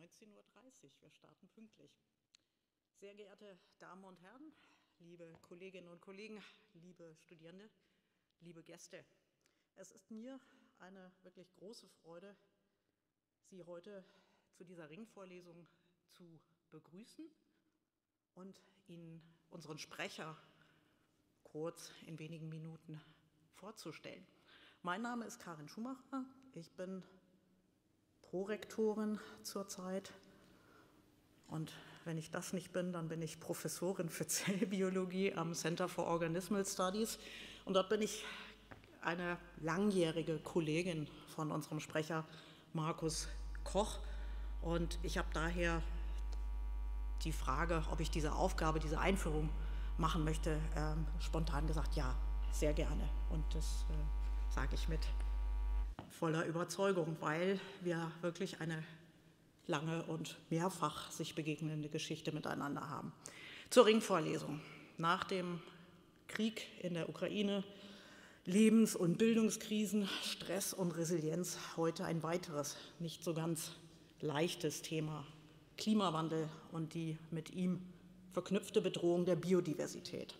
19:30 Uhr. Wir starten pünktlich. Sehr geehrte Damen und Herren, liebe Kolleginnen und Kollegen, liebe Studierende, liebe Gäste. Es ist mir eine wirklich große Freude, Sie heute zu dieser Ringvorlesung zu begrüßen und Ihnen unseren Sprecher kurz in wenigen Minuten vorzustellen. Mein Name ist Karin Schumacher, ich bin Prorektorin zurzeit und wenn ich das nicht bin, dann bin ich Professorin für Zellbiologie am Center for Organismal Studies und dort bin ich eine langjährige Kollegin von unserem Sprecher Markus Koch und ich habe daher die Frage, ob ich diese Aufgabe, diese Einführung machen möchte, spontan gesagt, ja, sehr gerne und das sage ich mit voller Überzeugung, weil wir wirklich eine lange und mehrfach sich begegnende Geschichte miteinander haben. Zur Ringvorlesung. Nach dem Krieg in der Ukraine, Lebens- und Bildungskrisen, Stress und Resilienz, heute ein weiteres, nicht so ganz leichtes Thema, Klimawandel und die mit ihm verknüpfte Bedrohung der Biodiversität.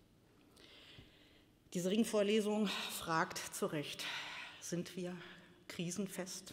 Diese Ringvorlesung fragt zu Recht, sind wir krisenfest?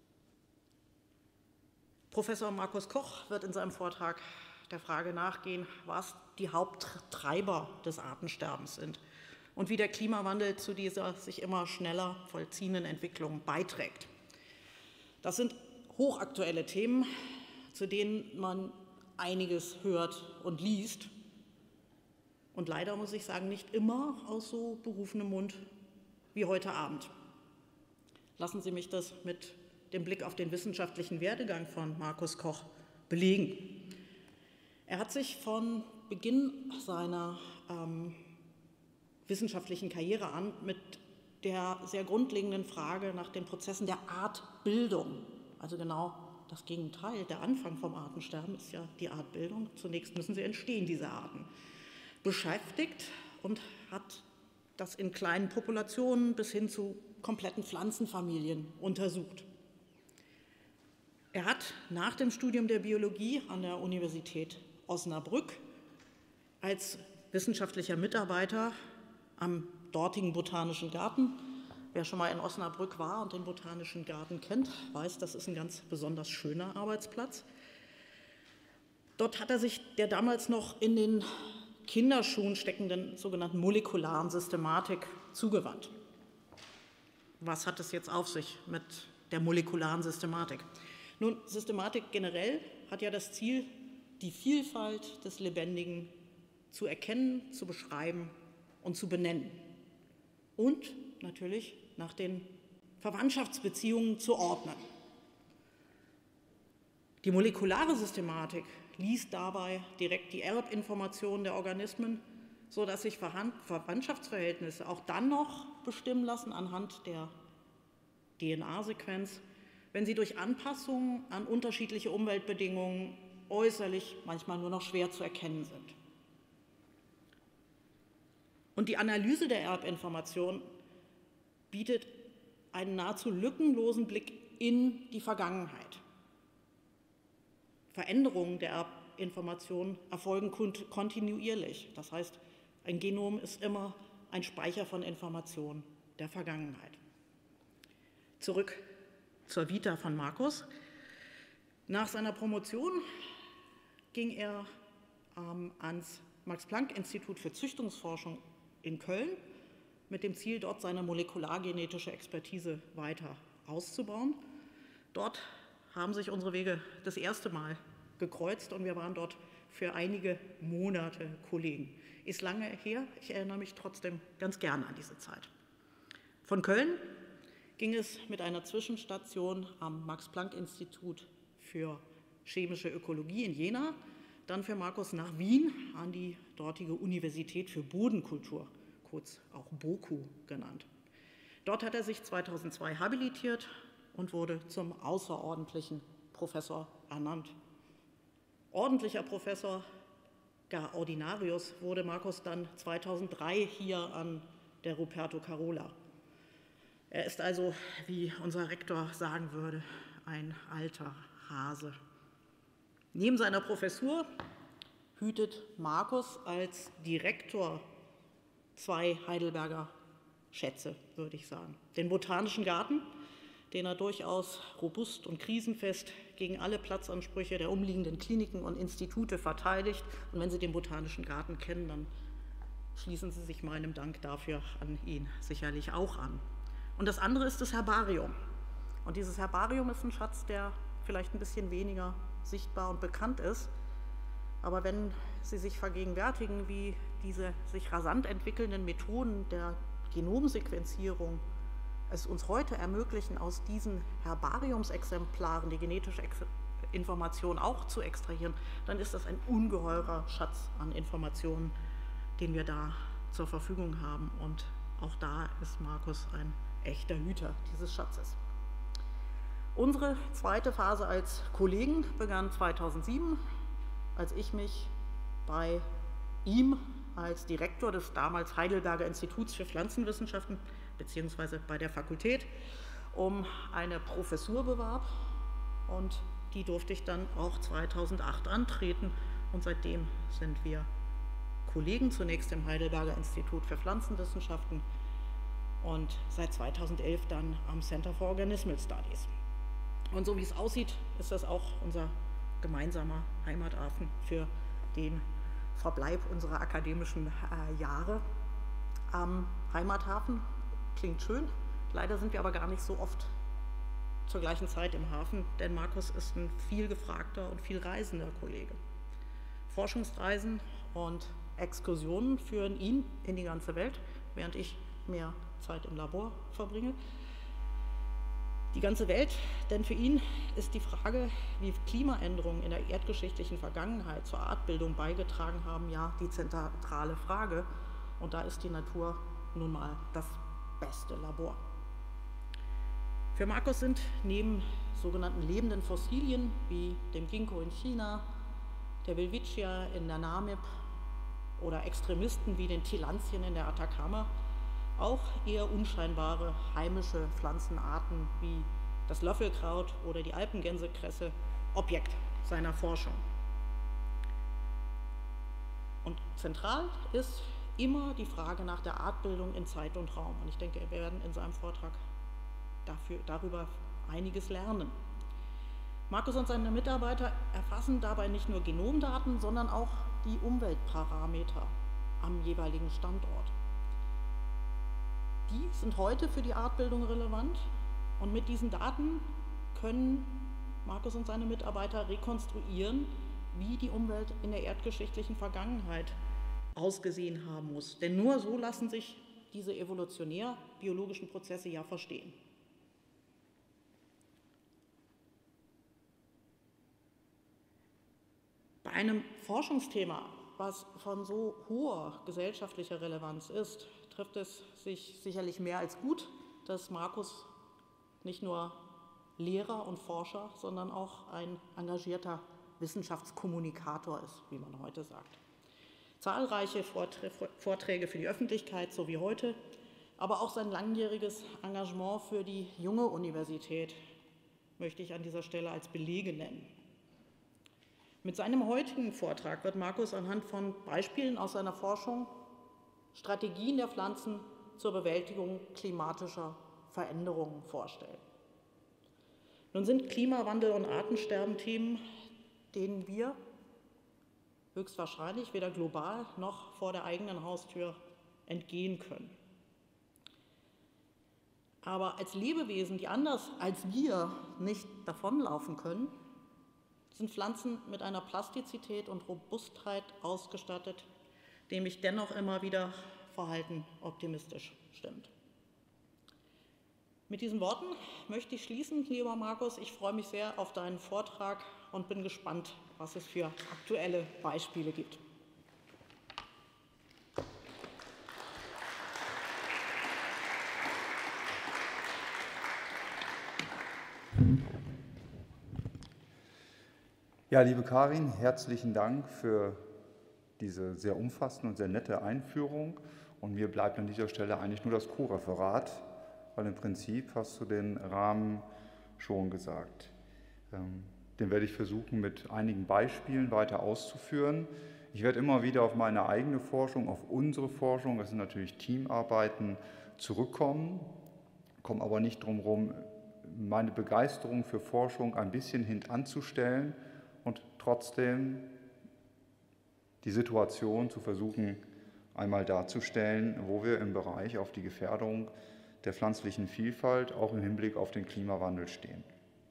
Professor Markus Koch wird in seinem Vortrag der Frage nachgehen, was die Haupttreiber des Artensterbens sind und wie der Klimawandel zu dieser sich immer schneller vollziehenden Entwicklung beiträgt. Das sind hochaktuelle Themen, zu denen man einiges hört und liest. Und leider muss ich sagen, nicht immer aus so berufenem Mund wie heute Abend. Lassen Sie mich das mit dem Blick auf den wissenschaftlichen Werdegang von Markus Koch belegen. Er hat sich von Beginn seiner wissenschaftlichen Karriere an mit der sehr grundlegenden Frage nach den Prozessen der Artbildung, also genau das Gegenteil, der Anfang vom Artensterben ist ja die Artbildung. Zunächst müssen sie entstehen, diese Arten, beschäftigt und hat das in kleinen Populationen bis hin zu kompletten Pflanzenfamilien untersucht. Er hat nach dem Studium der Biologie an der Universität Osnabrück als wissenschaftlicher Mitarbeiter am dortigen Botanischen Garten, wer schon mal in Osnabrück war und den Botanischen Garten kennt, weiß, das ist ein ganz besonders schöner Arbeitsplatz. Dort hat er sich der damals noch in den Kinderschuhen steckenden sogenannten molekularen Systematik zugewandt. Was hat es jetzt auf sich mit der molekularen Systematik? Nun, Systematik generell hat ja das Ziel, die Vielfalt des Lebendigen zu erkennen, zu beschreiben und zu benennen. Und natürlich nach den Verwandtschaftsbeziehungen zu ordnen. Die molekulare Systematik liest dabei direkt die Erbinformationen der Organismen, sodass sich Verwandtschaftsverhältnisse auch dann noch bestimmen lassen anhand der DNA-Sequenz, wenn sie durch Anpassungen an unterschiedliche Umweltbedingungen äußerlich manchmal nur noch schwer zu erkennen sind. Und die Analyse der Erbinformation bietet einen nahezu lückenlosen Blick in die Vergangenheit. Veränderungen der Erbinformation erfolgen kontinuierlich. Das heißt, ein Genom ist immer ein Speicher von Informationen der Vergangenheit. Zurück zur Vita von Markus. Nach seiner Promotion ging er ans Max-Planck-Institut für Züchtungsforschung in Köln mit dem Ziel, dort seine molekulargenetische Expertise weiter auszubauen. Dort haben sich unsere Wege das erste Mal gekreuzt und wir waren dort für einige Monate Kollegen. Ist lange her, ich erinnere mich trotzdem ganz gerne an diese Zeit. Von Köln ging es mit einer Zwischenstation am Max-Planck-Institut für chemische Ökologie in Jena, dann für Markus nach Wien an die dortige Universität für Bodenkultur, kurz auch BOKU genannt. Dort hat er sich 2002 habilitiert und wurde zum außerordentlichen Professor ernannt. Ordentlicher Professor, gar Ordinarius, wurde Markus dann 2003 hier an der Ruperto Carola. Er ist also, wie unser Rektor sagen würde, ein alter Hase. Neben seiner Professur hütet Markus als Direktor 2 Heidelberger Schätze, würde ich sagen. Den Botanischen Garten, den er durchaus robust und krisenfest gegen alle Platzansprüche der umliegenden Kliniken und Institute verteidigt. Und wenn Sie den Botanischen Garten kennen, dann schließen Sie sich meinem Dank dafür an ihn sicherlich auch an. Und das andere ist das Herbarium. Und dieses Herbarium ist ein Schatz, der vielleicht ein bisschen weniger sichtbar und bekannt ist. Aber wenn Sie sich vergegenwärtigen, wie diese sich rasant entwickelnden Methoden der Genomsequenzierung es uns heute ermöglichen, aus diesen Herbariumsexemplaren die genetische Information auch zu extrahieren, dann ist das ein ungeheurer Schatz an Informationen, den wir da zur Verfügung haben. Und auch da ist Markus ein echter Hüter dieses Schatzes. Unsere zweite Phase als Kollegen begann 2007, als ich mich bei ihm als Direktor des damals Heidelberger Instituts für Pflanzenwissenschaften beziehungsweise bei der Fakultät um eine Professur bewarb, und die durfte ich dann auch 2008 antreten, und seitdem sind wir Kollegen, zunächst im Heidelberger Institut für Pflanzenwissenschaften und seit 2011 dann am Center for Organismal Studies. Und so wie es aussieht, ist das auch unser gemeinsamer Heimathafen für den Verbleib unserer akademischen Jahre. Am Heimathafen klingt schön, leider sind wir aber gar nicht so oft zur gleichen Zeit im Hafen, denn Markus ist ein viel gefragter und viel reisender Kollege. Forschungsreisen und Exkursionen führen ihn in die ganze Welt, während ich mehr Zeit im Labor verbringe. Die ganze Welt, denn für ihn ist die Frage, wie Klimaänderungen in der erdgeschichtlichen Vergangenheit zur Artbildung beigetragen haben, ja die zentrale Frage. Und da ist die Natur nun mal das beste Labor. Für Markus sind neben sogenannten lebenden Fossilien wie dem Ginkgo in China, der Welwitschia in der Namib oder Extremisten wie den Tillandien in der Atacama auch eher unscheinbare heimische Pflanzenarten wie das Löffelkraut oder die Alpengänsekresse Objekt seiner Forschung. Und zentral ist immer die Frage nach der Artbildung in Zeit und Raum. Und ich denke, wir werden in seinem Vortrag darüber einiges lernen. Markus und seine Mitarbeiter erfassen dabei nicht nur Genomdaten, sondern auch die Umweltparameter am jeweiligen Standort. Die sind heute für die Artbildung relevant, und mit diesen Daten können Markus und seine Mitarbeiter rekonstruieren, wie die Umwelt in der erdgeschichtlichen Vergangenheit ausgesehen haben muss. Denn nur so lassen sich diese evolutionär-biologischen Prozesse ja verstehen. Bei einem Forschungsthema, was von so hoher gesellschaftlicher Relevanz ist, trifft es sich sicherlich mehr als gut, dass Markus nicht nur Lehrer und Forscher, sondern auch ein engagierter Wissenschaftskommunikator ist, wie man heute sagt. Zahlreiche Vorträge für die Öffentlichkeit, so wie heute, aber auch sein langjähriges Engagement für die junge Universität möchte ich an dieser Stelle als Belege nennen. Mit seinem heutigen Vortrag wird Markus anhand von Beispielen aus seiner Forschung Strategien der Pflanzen zur Bewältigung klimatischer Veränderungen vorstellen. Nun sind Klimawandel und Artensterben Themen, denen wir höchstwahrscheinlich weder global noch vor der eigenen Haustür entgehen können. Aber als Lebewesen, die anders als wir nicht davonlaufen können, sind Pflanzen mit einer Plastizität und Robustheit ausgestattet, die mich dennoch immer wieder verhalten optimistisch stimmt. Mit diesen Worten möchte ich schließen, lieber Markus. Ich freue mich sehr auf deinen Vortrag und bin gespannt, was es für aktuelle Beispiele gibt. Ja, liebe Karin, herzlichen Dank für diese sehr umfassende und sehr nette Einführung. Und mir bleibt an dieser Stelle eigentlich nur das Co-Referat, weil im Prinzip hast du den Rahmen schon gesagt. Den werde ich versuchen, mit einigen Beispielen weiter auszuführen. Ich werde immer wieder auf meine eigene Forschung, auf unsere Forschung, das sind natürlich Teamarbeiten, zurückkommen, komme aber nicht drum herum, meine Begeisterung für Forschung ein bisschen hintanzustellen und trotzdem die Situation zu versuchen, einmal darzustellen, wo wir im Bereich auf die Gefährdung der pflanzlichen Vielfalt auch im Hinblick auf den Klimawandel stehen.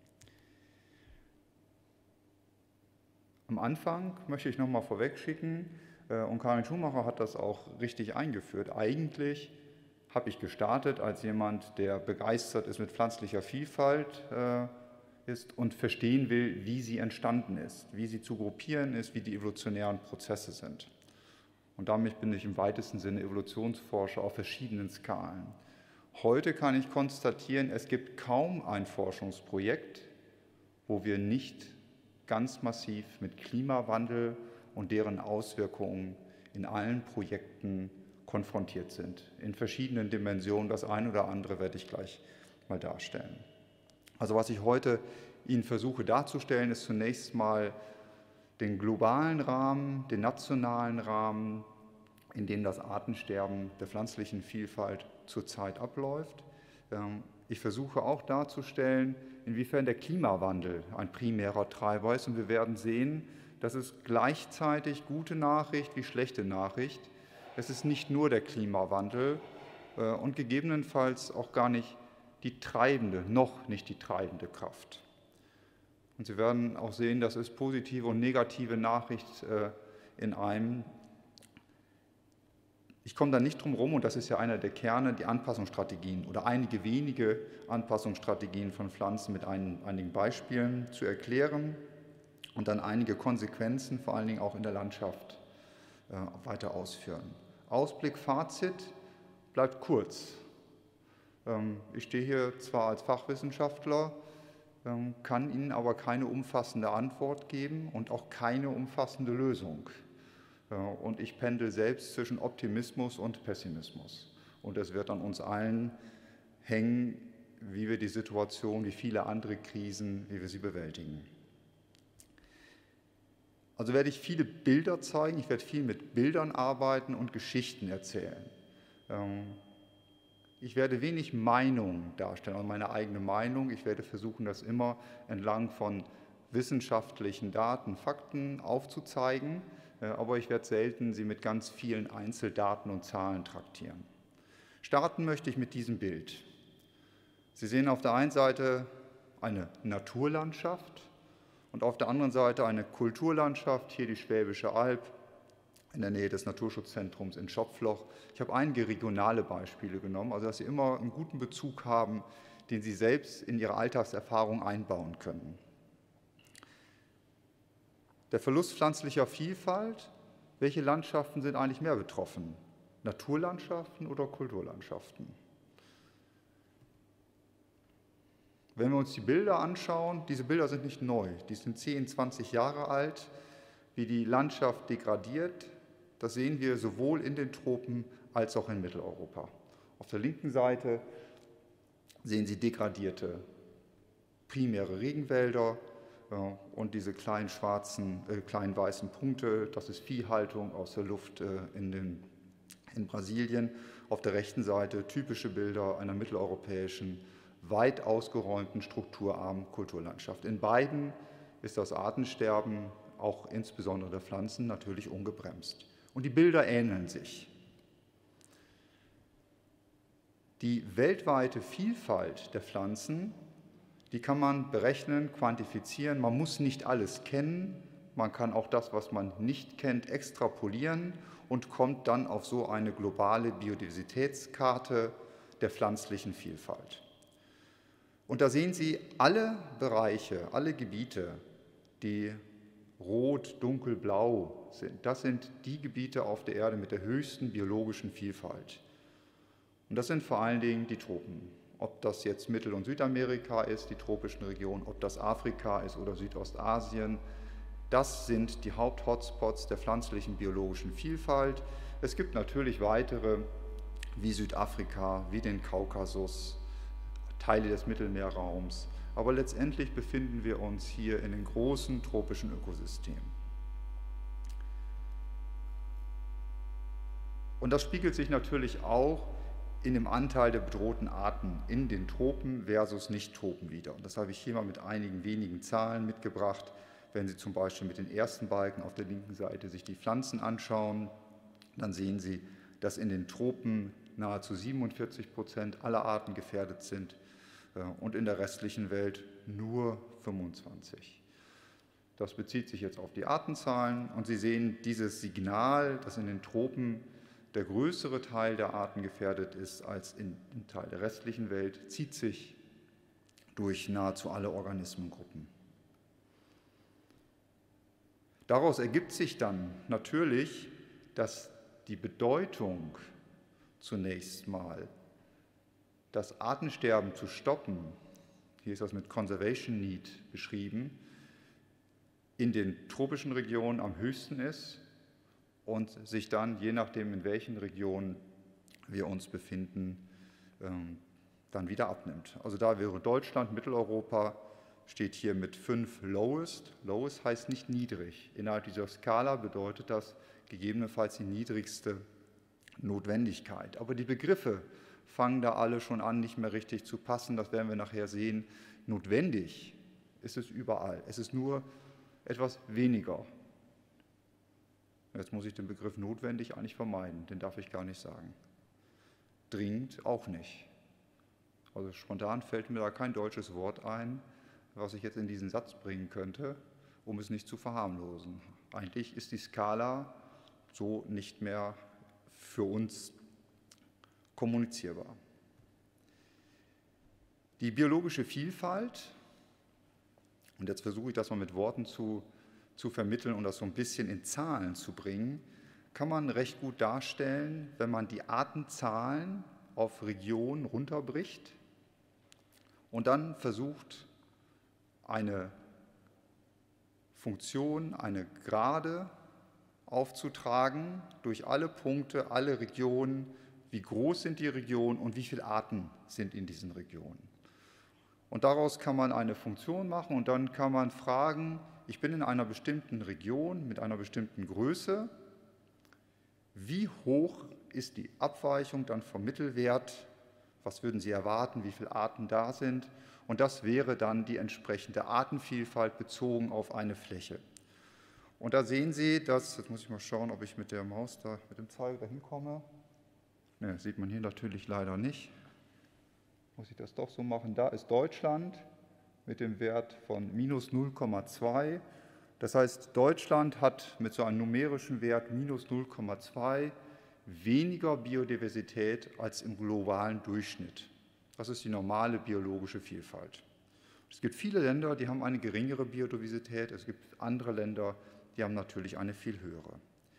Am Anfang möchte ich noch mal vorwegschicken, und Karin Schumacher hat das auch richtig eingeführt, eigentlich habe ich gestartet als jemand, der begeistert ist mit pflanzlicher Vielfalt ist und verstehen will, wie sie entstanden ist, wie sie zu gruppieren ist, wie die evolutionären Prozesse sind. Und damit bin ich im weitesten Sinne Evolutionsforscher auf verschiedenen Skalen. Heute kann ich konstatieren, es gibt kaum ein Forschungsprojekt, wo wir nicht ganz massiv mit Klimawandel und deren Auswirkungen in allen Projekten konfrontiert sind, in verschiedenen Dimensionen. Das eine oder andere werde ich gleich mal darstellen. Also was ich heute Ihnen versuche darzustellen, ist zunächst mal den globalen Rahmen, den nationalen Rahmen, in dem das Artensterben der pflanzlichen Vielfalt zurzeit abläuft. Ich versuche auch darzustellen, inwiefern der Klimawandel ein primärer Treiber ist. Und wir werden sehen, das ist gleichzeitig gute Nachricht wie schlechte Nachricht. Es ist nicht nur der Klimawandel und gegebenenfalls auch gar nicht die treibende, noch nicht die treibende Kraft. Und Sie werden auch sehen, das ist positive und negative Nachricht in einem. Ich komme da nicht drum herum, und das ist ja einer der Kerne, die Anpassungsstrategien oder einige wenige Anpassungsstrategien von Pflanzen mit einigen Beispielen zu erklären und dann einige Konsequenzen, vor allen Dingen auch in der Landschaft, weiter ausführen. Ausblick, Fazit bleibt kurz. Ich stehe hier zwar als Fachwissenschaftler, kann Ihnen aber keine umfassende Antwort geben und auch keine umfassende Lösung. Und ich pendel selbst zwischen Optimismus und Pessimismus. Und es wird an uns allen hängen, wie wir die Situation, wie viele andere Krisen, wie wir sie bewältigen. Also werde ich viele Bilder zeigen, ich werde viel mit Bildern arbeiten und Geschichten erzählen. Ich werde wenig Meinung darstellen, also meine eigene Meinung. Ich werde versuchen, das immer entlang von wissenschaftlichen Daten, Fakten aufzuzeigen, aber ich werde selten sie mit ganz vielen Einzeldaten und Zahlen traktieren. Starten möchte ich mit diesem Bild. Sie sehen auf der einen Seite eine Naturlandschaft und auf der anderen Seite eine Kulturlandschaft, hier die Schwäbische Alb, in der Nähe des Naturschutzzentrums in Schopfloch. Ich habe einige regionale Beispiele genommen, also dass Sie immer einen guten Bezug haben, den Sie selbst in Ihre Alltagserfahrung einbauen können. Der Verlust pflanzlicher Vielfalt, welche Landschaften sind eigentlich mehr betroffen? Naturlandschaften oder Kulturlandschaften? Wenn wir uns die Bilder anschauen, diese Bilder sind nicht neu, die sind 10, 20 Jahre alt, wie die Landschaft degradiert, das sehen wir sowohl in den Tropen als auch in Mitteleuropa. Auf der linken Seite sehen Sie degradierte primäre Regenwälder und diese kleinen kleinen weißen Punkte, das ist Viehhaltung aus der Luft in Brasilien. Auf der rechten Seite typische Bilder einer mitteleuropäischen, weit ausgeräumten, strukturarmen Kulturlandschaft. In beiden ist das Artensterben, auch insbesondere der Pflanzen, natürlich ungebremst. Und die Bilder ähneln sich. Die weltweite Vielfalt der Pflanzen, die kann man berechnen, quantifizieren. Man muss nicht alles kennen, man kann auch das, was man nicht kennt, extrapolieren und kommt dann auf so eine globale Biodiversitätskarte der pflanzlichen Vielfalt. Und da sehen Sie alle Bereiche, alle Gebiete, die rot, dunkelblau sind. Das sind die Gebiete auf der Erde mit der höchsten biologischen Vielfalt. Und das sind vor allen Dingen die Tropen. Ob das jetzt Mittel- und Südamerika ist, die tropischen Regionen, ob das Afrika ist oder Südostasien, das sind die Haupt-Hotspots der pflanzlichen biologischen Vielfalt. Es gibt natürlich weitere, wie Südafrika, wie den Kaukasus, Teile des Mittelmeerraums, aber letztendlich befinden wir uns hier in den großen tropischen Ökosystemen. Und das spiegelt sich natürlich auch in dem Anteil der bedrohten Arten in den Tropen versus Nicht-Tropen wider. Und das habe ich hier mal mit einigen wenigen Zahlen mitgebracht. Wenn Sie zum Beispiel mit den ersten Balken auf der linken Seite sich die Pflanzen anschauen, dann sehen Sie, dass in den Tropen nahezu 47% aller Arten gefährdet sind und in der restlichen Welt nur 25. Das bezieht sich jetzt auf die Artenzahlen und Sie sehen dieses Signal, dass in den Tropen der größere Teil der Arten gefährdet ist als im Teil der restlichen Welt, zieht sich durch nahezu alle Organismengruppen. Daraus ergibt sich dann natürlich, dass die Bedeutung zunächst mal, das Artensterben zu stoppen, hier ist das mit Conservation Need beschrieben, in den tropischen Regionen am höchsten ist und sich dann, je nachdem in welchen Regionen wir uns befinden, dann wieder abnimmt. Also da wäre Deutschland, Mitteleuropa, steht hier mit 5 Lowest. Lowest heißt nicht niedrig. Innerhalb dieser Skala bedeutet das gegebenenfalls die niedrigste Notwendigkeit. Aber die Begriffe fangen da alle schon an, nicht mehr richtig zu passen. Das werden wir nachher sehen. Notwendig ist es überall. Es ist nur etwas weniger. Jetzt muss ich den Begriff notwendig eigentlich vermeiden. Den darf ich gar nicht sagen. Dringend auch nicht. Also spontan fällt mir da kein deutsches Wort ein, was ich jetzt in diesen Satz bringen könnte, um es nicht zu verharmlosen. Eigentlich ist die Skala so nicht mehr für uns kommunizierbar. Die biologische Vielfalt, und jetzt versuche ich das mal mit Worten zu vermitteln und das so ein bisschen in Zahlen zu bringen, kann man recht gut darstellen, wenn man die Artenzahlen auf Regionen runterbricht und dann versucht, eine Funktion, eine Gerade aufzutragen durch alle Punkte, alle Regionen, wie groß sind die Regionen und wie viele Arten sind in diesen Regionen. Und daraus kann man eine Funktion machen und dann kann man fragen, ich bin in einer bestimmten Region mit einer bestimmten Größe, wie hoch ist die Abweichung dann vom Mittelwert, was würden Sie erwarten, wie viele Arten da sind? Und das wäre dann die entsprechende Artenvielfalt bezogen auf eine Fläche. Und da sehen Sie, dass, jetzt muss ich mal schauen, ob ich mit der Maus da, mit dem Zeiger da hinkomme. Ne, sieht man hier natürlich leider nicht. Muss ich das doch so machen? Da ist Deutschland mit dem Wert von minus 0,2. Das heißt, Deutschland hat mit so einem numerischen Wert minus 0,2 weniger Biodiversität als im globalen Durchschnitt. Das ist die normale biologische Vielfalt. Es gibt viele Länder, die haben eine geringere Biodiversität. Es gibt andere Länder, die haben natürlich eine viel höhere.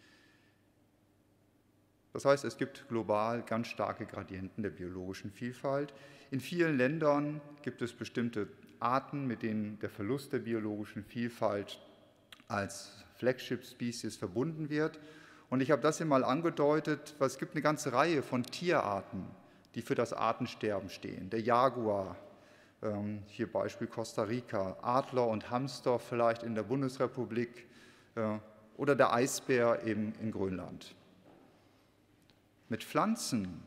Das heißt, es gibt global ganz starke Gradienten der biologischen Vielfalt. In vielen Ländern gibt es bestimmte Arten, mit denen der Verlust der biologischen Vielfalt als Flagship-Species verbunden wird. Und ich habe das hier mal angedeutet, weil es gibt eine ganze Reihe von Tierarten, die für das Artensterben stehen. Der Jaguar, hier Beispiel Costa Rica, Adler und Hamster vielleicht in der Bundesrepublik oder der Eisbär eben in Grönland. Mit Pflanzen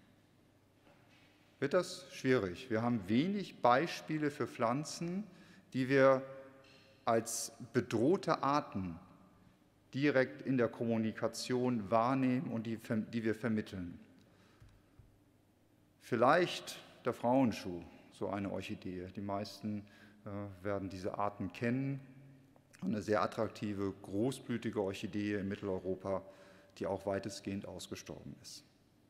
wird das schwierig. Wir haben wenig Beispiele für Pflanzen, die wir als bedrohte Arten direkt in der Kommunikation wahrnehmen und die wir vermitteln. Vielleicht der Frauenschuh, so eine Orchidee. Die meisten werden diese Arten kennen. Eine sehr attraktive, großblütige Orchidee in Mitteleuropa, die auch weitestgehend ausgestorben ist.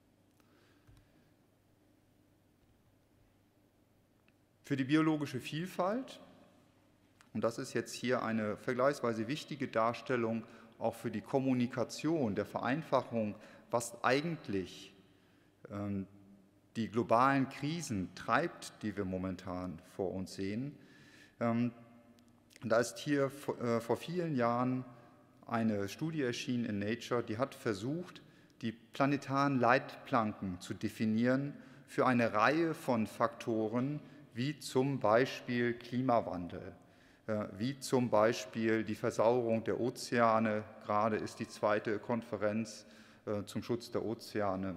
Für die biologische Vielfalt, und das ist jetzt hier eine vergleichsweise wichtige Darstellung auch für die Kommunikation, der Vereinfachung, was eigentlich die globalen Krisen treibt, die wir momentan vor uns sehen. Da ist hier vor vielen Jahren eine Studie erschienen in Nature, die hat versucht, die planetaren Leitplanken zu definieren für eine Reihe von Faktoren, wie zum Beispiel Klimawandel, wie zum Beispiel die Versauerung der Ozeane. Gerade ist die zweite Konferenz zum Schutz der Ozeane,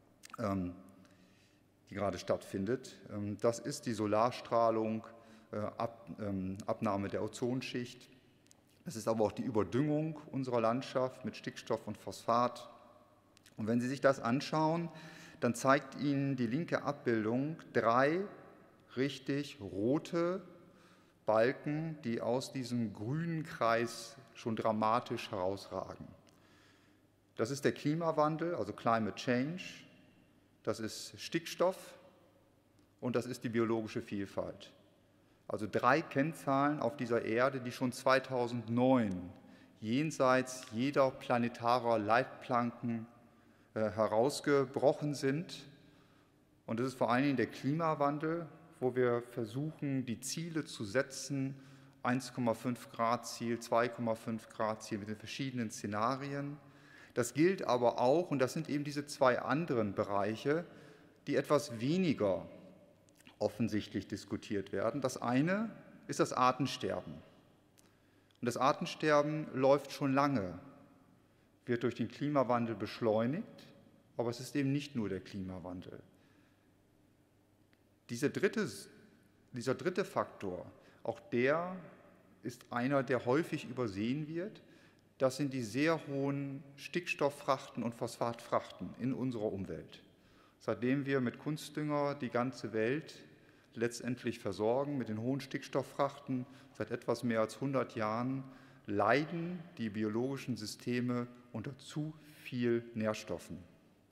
die gerade stattfindet. Das ist die Solarstrahlung, Abnahme der Ozonschicht. Es ist aber auch die Überdüngung unserer Landschaft mit Stickstoff und Phosphat. Und wenn Sie sich das anschauen, dann zeigt Ihnen die linke Abbildung 3 richtig rote Balken, die aus diesem grünen Kreis schon dramatisch herausragen. Das ist der Klimawandel, also Climate Change, das ist Stickstoff und das ist die biologische Vielfalt. Also 3 Kennzahlen auf dieser Erde, die schon 2009 jenseits jeder planetarer Leitplanken herausgebrochen sind. Und das ist vor allen Dingen der Klimawandel, wo wir versuchen, die Ziele zu setzen, 1,5 Grad Ziel, 2,5 Grad Ziel mit den verschiedenen Szenarien. Das gilt aber auch, und das sind eben diese 2 anderen Bereiche, die etwas weniger offensichtlich diskutiert werden. Das eine ist das Artensterben. Und das Artensterben läuft schon lange, wird durch den Klimawandel beschleunigt, aber es ist eben nicht nur der Klimawandel. Dieser dritte Faktor, auch der ist einer, der häufig übersehen wird. Das sind die sehr hohen Stickstofffrachten und Phosphatfrachten in unserer Umwelt. Seitdem wir mit Kunstdünger die ganze Welt letztendlich versorgen mit den hohen Stickstofffrachten, seit etwas mehr als 100 Jahren, leiden die biologischen Systeme unter zu viel Nährstoffen.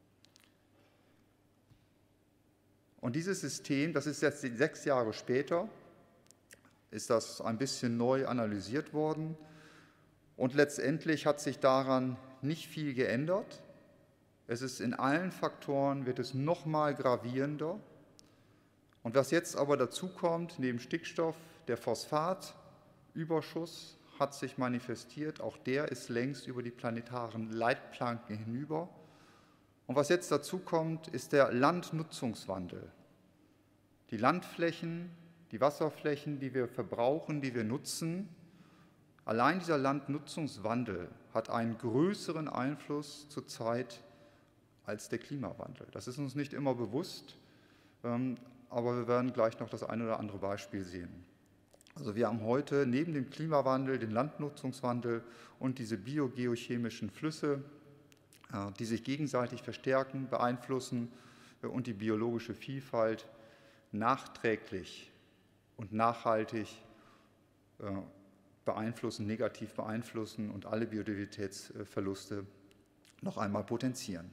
Und dieses System, das ist jetzt 6 Jahre später, ist das ein bisschen neu analysiert worden. Und letztendlich hat sich daran nicht viel geändert. Es ist in allen Faktoren, wird es noch mal gravierender. Und was jetzt aber dazu kommt, neben Stickstoff, der Phosphatüberschuss hat sich manifestiert. Auch der ist längst über die planetaren Leitplanken hinüber. Und was jetzt dazu kommt, ist der Landnutzungswandel. Die Landflächen, die Wasserflächen, die wir verbrauchen, die wir nutzen, allein dieser Landnutzungswandel hat einen größeren Einfluss zurzeit als der Klimawandel. Das ist uns nicht immer bewusst, aber wir werden gleich noch das eine oder andere Beispiel sehen. Also wir haben heute neben dem Klimawandel den Landnutzungswandel und diese biogeochemischen Flüsse, die sich gegenseitig verstärken, beeinflussen und die biologische Vielfalt nachträglich und nachhaltig beeinflussen, negativ beeinflussen und alle Biodiversitätsverluste noch einmal potenzieren.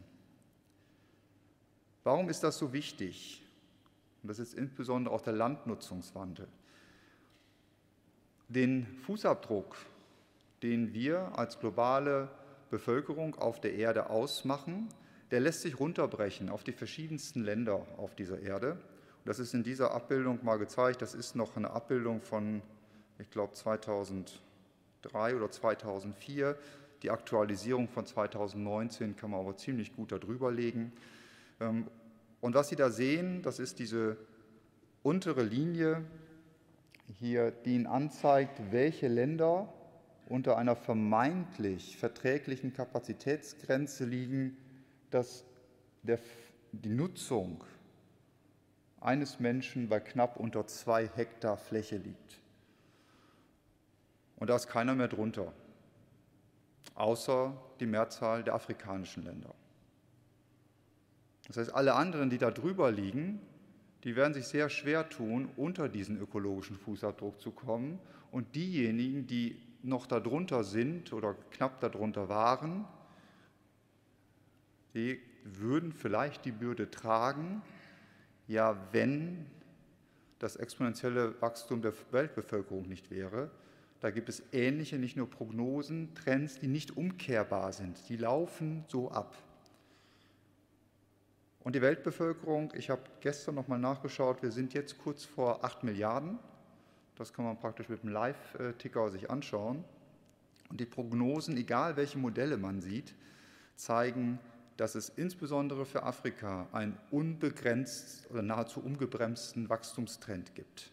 Warum ist das so wichtig? Und das ist insbesondere auch der Landnutzungswandel. Den Fußabdruck, den wir als globale Bevölkerung auf der Erde ausmachen, der lässt sich runterbrechen auf die verschiedensten Länder auf dieser Erde. Und das ist in dieser Abbildung mal gezeigt. Das ist noch eine Abbildung von, ich glaube, 2003 oder 2004. Die Aktualisierung von 2019 kann man aber ziemlich gut darüber legen. Und was Sie da sehen, das ist diese untere Linie hier, die Ihnen anzeigt, welche Länder unter einer vermeintlich verträglichen Kapazitätsgrenze liegen, dass die Nutzung eines Menschen bei knapp unter 2 Hektar Fläche liegt. Und da ist keiner mehr drunter, außer die Mehrzahl der afrikanischen Länder. Das heißt, alle anderen, die da drüber liegen, die werden sich sehr schwer tun, unter diesen ökologischen Fußabdruck zu kommen. Und diejenigen, die noch darunter sind oder knapp darunter waren, die würden vielleicht die Bürde tragen, ja, wenn das exponentielle Wachstum der Weltbevölkerung nicht wäre. Da gibt es ähnliche, nicht nur Prognosen, Trends, die nicht umkehrbar sind. Die laufen so ab. Und die Weltbevölkerung, ich habe gestern noch mal nachgeschaut, wir sind jetzt kurz vor 8 Milliarden. Das kann man praktisch mit dem Live-Ticker sich anschauen. Und die Prognosen, egal welche Modelle man sieht, zeigen, dass es insbesondere für Afrika einen unbegrenzt oder nahezu ungebremsten Wachstumstrend gibt.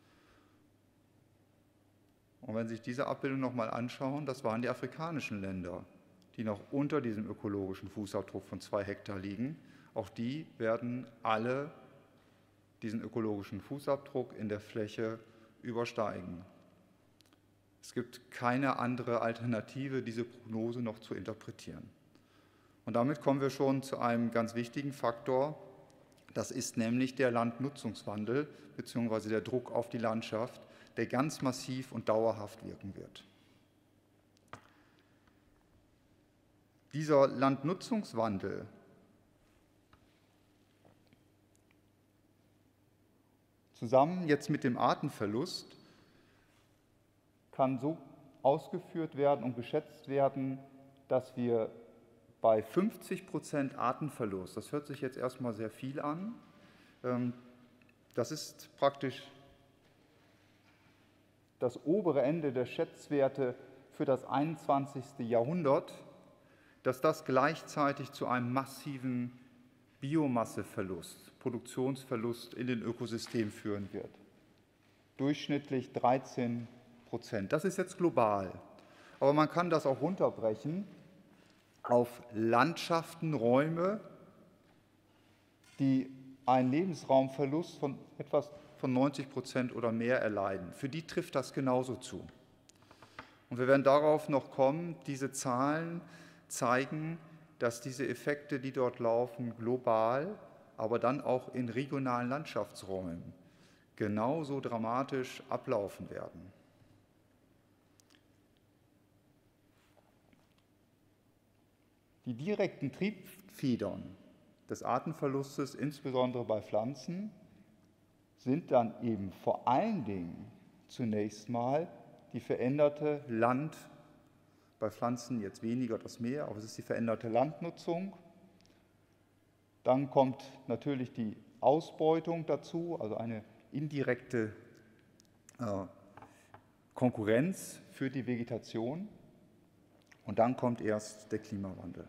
Und wenn Sie sich diese Abbildung nochmal anschauen, das waren die afrikanischen Länder, die noch unter diesem ökologischen Fußabdruck von 2 Hektar liegen. Auch die werden alle diesen ökologischen Fußabdruck in der Fläche übersteigen. Es gibt keine andere Alternative, diese Prognose noch zu interpretieren. Und damit kommen wir schon zu einem ganz wichtigen Faktor. Das ist nämlich der Landnutzungswandel bzw. der Druck auf die Landschaft, der ganz massiv und dauerhaft wirken wird. Dieser Landnutzungswandel zusammen jetzt mit dem Artenverlust kann so ausgeführt werden und geschätzt werden, dass wir bei 50% Artenverlust, das hört sich jetzt erstmal sehr viel an, das ist praktisch das obere Ende der Schätzwerte für das 21. Jahrhundert, dass das gleichzeitig zu einem massiven Biomasseverlust, Produktionsverlust in den Ökosystemen führen wird. Durchschnittlich 13%. Das ist jetzt global. Aber man kann das auch runterbrechen auf Landschaften, Räume, die einen Lebensraumverlust von etwas von 90% oder mehr erleiden. Für die trifft das genauso zu. Und wir werden darauf noch kommen, diese Zahlen zeigen, dass diese Effekte, die dort laufen, global, aber dann auch in regionalen Landschaftsräumen genauso dramatisch ablaufen werden. Die direkten Triebfedern des Artenverlustes, insbesondere bei Pflanzen, sind dann eben vor allen Dingen zunächst mal die veränderte bei Pflanzen jetzt weniger das Meer, aber es ist die veränderte Landnutzung. Dann kommt natürlich die Ausbeutung dazu, also eine indirekte Konkurrenz für die Vegetation. Und dann kommt erst der Klimawandel.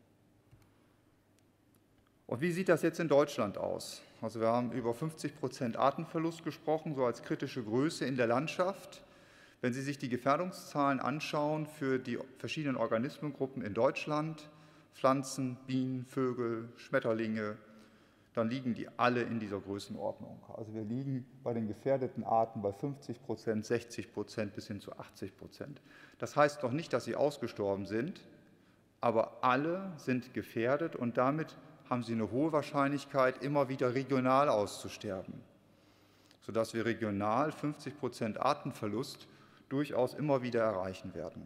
Und wie sieht das jetzt in Deutschland aus? Also wir haben über 50% Artenverlust gesprochen, so als kritische Größe in der Landschaft. Wenn Sie sich die Gefährdungszahlen anschauen für die verschiedenen Organismengruppen in Deutschland, Pflanzen, Bienen, Vögel, Schmetterlinge, dann liegen die alle in dieser Größenordnung. Also wir liegen bei den gefährdeten Arten bei 50%, 60% bis hin zu 80%. Das heißt noch nicht, dass sie ausgestorben sind, aber alle sind gefährdet und damit haben sie eine hohe Wahrscheinlichkeit, immer wieder regional auszusterben, sodass wir regional 50% Artenverlust durchaus immer wieder erreichen werden.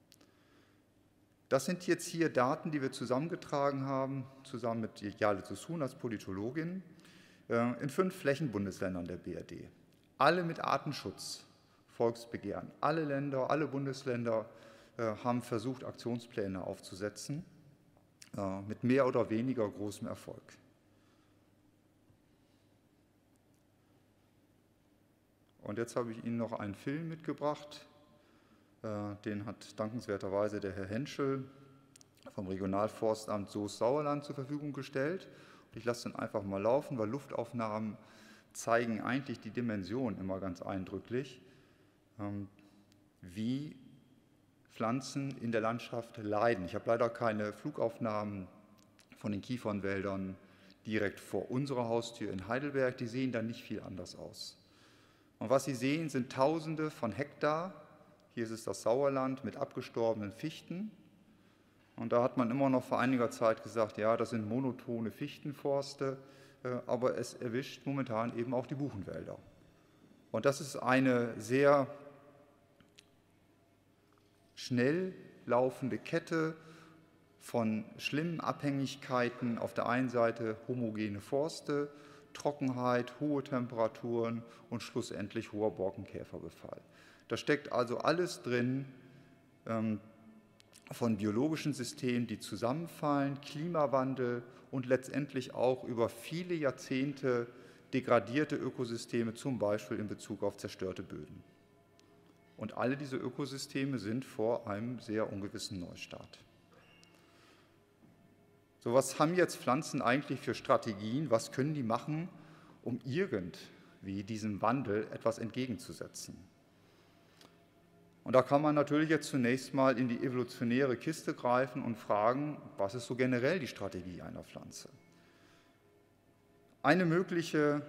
Das sind jetzt hier Daten, die wir zusammengetragen haben, zusammen mit Jale Zussun als Politologin, in 5 Flächenbundesländern der BRD. Alle mit Artenschutz, Volksbegehren. Alle Länder, alle Bundesländer haben versucht, Aktionspläne aufzusetzen, mit mehr oder weniger großem Erfolg. Und jetzt habe ich Ihnen noch einen Film mitgebracht. Den hat dankenswerterweise der Herr Henschel vom Regionalforstamt Soest-Sauerland zur Verfügung gestellt. Ich lasse den einfach mal laufen, weil Luftaufnahmen zeigen eigentlich die Dimension immer ganz eindrücklich, wie Pflanzen in der Landschaft leiden. Ich habe leider keine Flugaufnahmen von den Kiefernwäldern direkt vor unserer Haustür in Heidelberg. Die sehen dann nicht viel anders aus. Und was Sie sehen, sind Tausende von Hektar. Hier ist es das Sauerland mit abgestorbenen Fichten. Und da hat man immer noch vor einiger Zeit gesagt, ja, das sind monotone Fichtenforste, aber es erwischt momentan eben auch die Buchenwälder. Und das ist eine sehr schnell laufende Kette von schlimmen Abhängigkeiten. Auf der einen Seite homogene Forste, Trockenheit, hohe Temperaturen und schlussendlich hoher Borkenkäferbefall. Da steckt also alles drin von biologischen Systemen, die zusammenfallen, Klimawandel und letztendlich auch über viele Jahrzehnte degradierte Ökosysteme, zum Beispiel in Bezug auf zerstörte Böden. Und alle diese Ökosysteme sind vor einem sehr ungewissen Neustart. So, was haben jetzt Pflanzen eigentlich für Strategien? Was können die machen, um irgendwie diesem Wandel etwas entgegenzusetzen? Und da kann man natürlich jetzt zunächst mal in die evolutionäre Kiste greifen und fragen, was ist so generell die Strategie einer Pflanze? Eine mögliche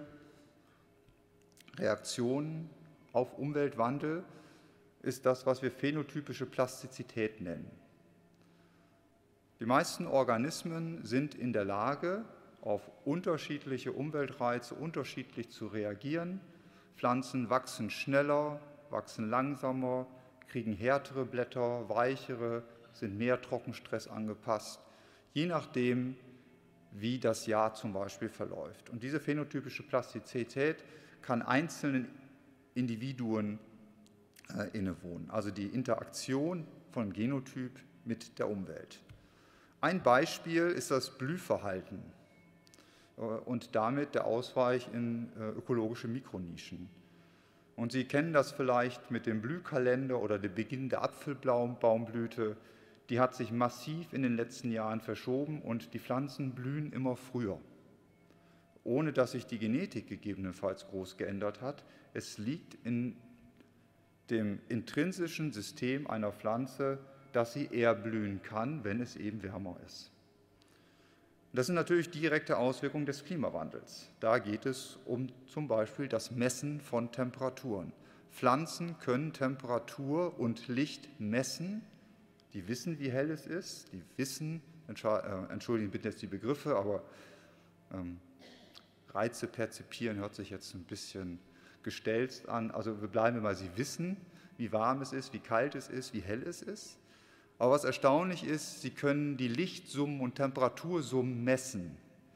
Reaktion auf Umweltwandel ist das, was wir phänotypische Plastizität nennen. Die meisten Organismen sind in der Lage, auf unterschiedliche Umweltreize unterschiedlich zu reagieren. Pflanzen wachsen schneller, wachsen langsamer, kriegen härtere Blätter, weichere, sind mehr Trockenstress angepasst, je nachdem, wie das Jahr zum Beispiel verläuft. Und diese phänotypische Plastizität kann einzelnen Individuen innewohnen, also die Interaktion von Genotyp mit der Umwelt. Ein Beispiel ist das Blühverhalten und damit der Ausweich in ökologische Mikronischen. Und Sie kennen das vielleicht mit dem Blühkalender oder dem Beginn der Apfelbaumblüte. Die hat sich massiv in den letzten Jahren verschoben und die Pflanzen blühen immer früher, ohne dass sich die Genetik gegebenenfalls groß geändert hat. Es liegt in dem intrinsischen System einer Pflanze, dass sie eher blühen kann, wenn es eben wärmer ist. Das sind natürlich direkte Auswirkungen des Klimawandels. Da geht es um zum Beispiel das Messen von Temperaturen. Pflanzen können Temperatur und Licht messen. Die wissen, wie hell es ist. Die wissen, entschuldigen bitte jetzt die Begriffe, aber Reize perzipieren hört sich jetzt ein bisschen gestelzt an. Also wir bleiben mal, sie wissen, wie warm es ist, wie kalt es ist, wie hell es ist. Aber was erstaunlich ist, sie können die Lichtsummen und Temperatursummen messen.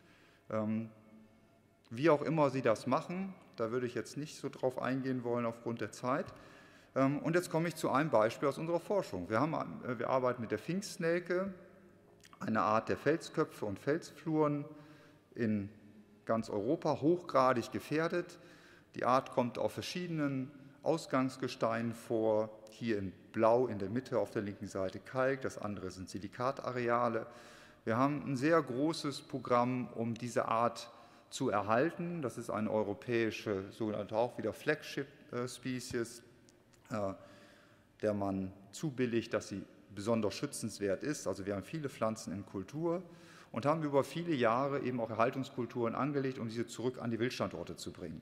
Wie auch immer sie das machen, da würde ich jetzt nicht so drauf eingehen wollen aufgrund der Zeit. Und jetzt komme ich zu einem Beispiel aus unserer Forschung. Wir arbeiten mit der Pfingstnelke, eine Art der Felsköpfe und Felsfluren in ganz Europa, hochgradig gefährdet. Die Art kommt auf verschiedenen Ausgangsgesteinen vor, hier in Blau in der Mitte auf der linken Seite Kalk, das andere sind Silikatareale. Wir haben ein sehr großes Programm, um diese Art zu erhalten. Das ist eine europäische, sogenannte auch wieder Flagship-Species, der man zubilligt, dass sie besonders schützenswert ist. Also wir haben viele Pflanzen in Kultur und haben über viele Jahre eben auch Erhaltungskulturen angelegt, um diese zurück an die Wildstandorte zu bringen.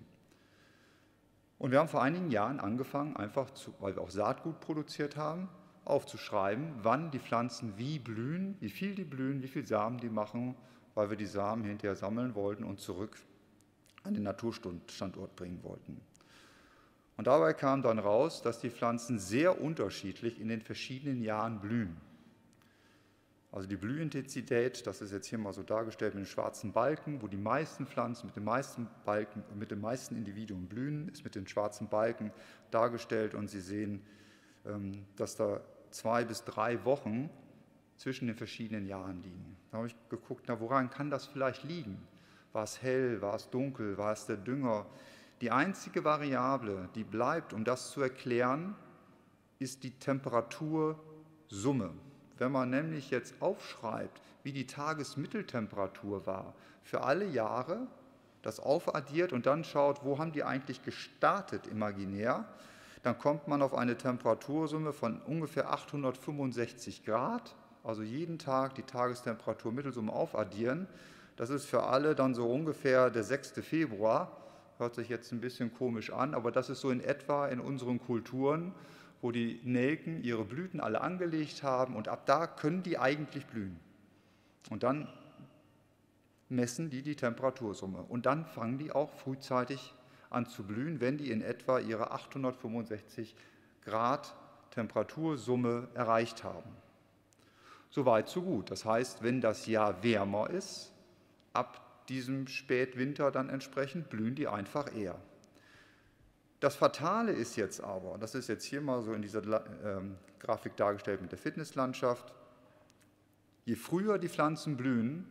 Und wir haben vor einigen Jahren angefangen, einfach, weil wir auch Saatgut produziert haben, aufzuschreiben, wann die Pflanzen wie blühen, wie viel die blühen, wie viel Samen die machen, weil wir die Samen hinterher sammeln wollten und zurück an den Naturstandort bringen wollten. Und dabei kam dann raus, dass die Pflanzen sehr unterschiedlich in den verschiedenen Jahren blühen. Also die Blühintensität, das ist jetzt hier mal so dargestellt mit den schwarzen Balken, wo die meisten Pflanzen mit den meisten Individuen blühen, ist mit den schwarzen Balken dargestellt und Sie sehen, dass da 2 bis 3 Wochen zwischen den verschiedenen Jahren liegen. Da habe ich geguckt, na, woran kann das vielleicht liegen? War es hell, war es dunkel, war es der Dünger? Die einzige Variable, die bleibt, um das zu erklären, ist die Temperatursumme. Wenn man nämlich jetzt aufschreibt, wie die Tagesmitteltemperatur war für alle Jahre, das aufaddiert und dann schaut, wo haben die eigentlich gestartet imaginär, dann kommt man auf eine Temperatursumme von ungefähr 865 Grad, also jeden Tag die Tagestemperaturmittelsumme aufaddieren. Das ist für alle dann so ungefähr der 6. Februar, hört sich jetzt ein bisschen komisch an, aber das ist so in etwa in unseren Kulturen, wo die Nelken ihre Blüten alle angelegt haben und ab da können die eigentlich blühen. Und dann messen die die Temperatursumme und dann fangen die auch frühzeitig an zu blühen, wenn die in etwa ihre 865 Grad Temperatursumme erreicht haben. Soweit, so gut. Das heißt, wenn das Jahr wärmer ist, ab diesem Spätwinter dann entsprechend blühen die einfach eher. Das Fatale ist jetzt aber, das ist jetzt hier mal so in dieser Grafik dargestellt mit der Fitnesslandschaft, je früher die Pflanzen blühen,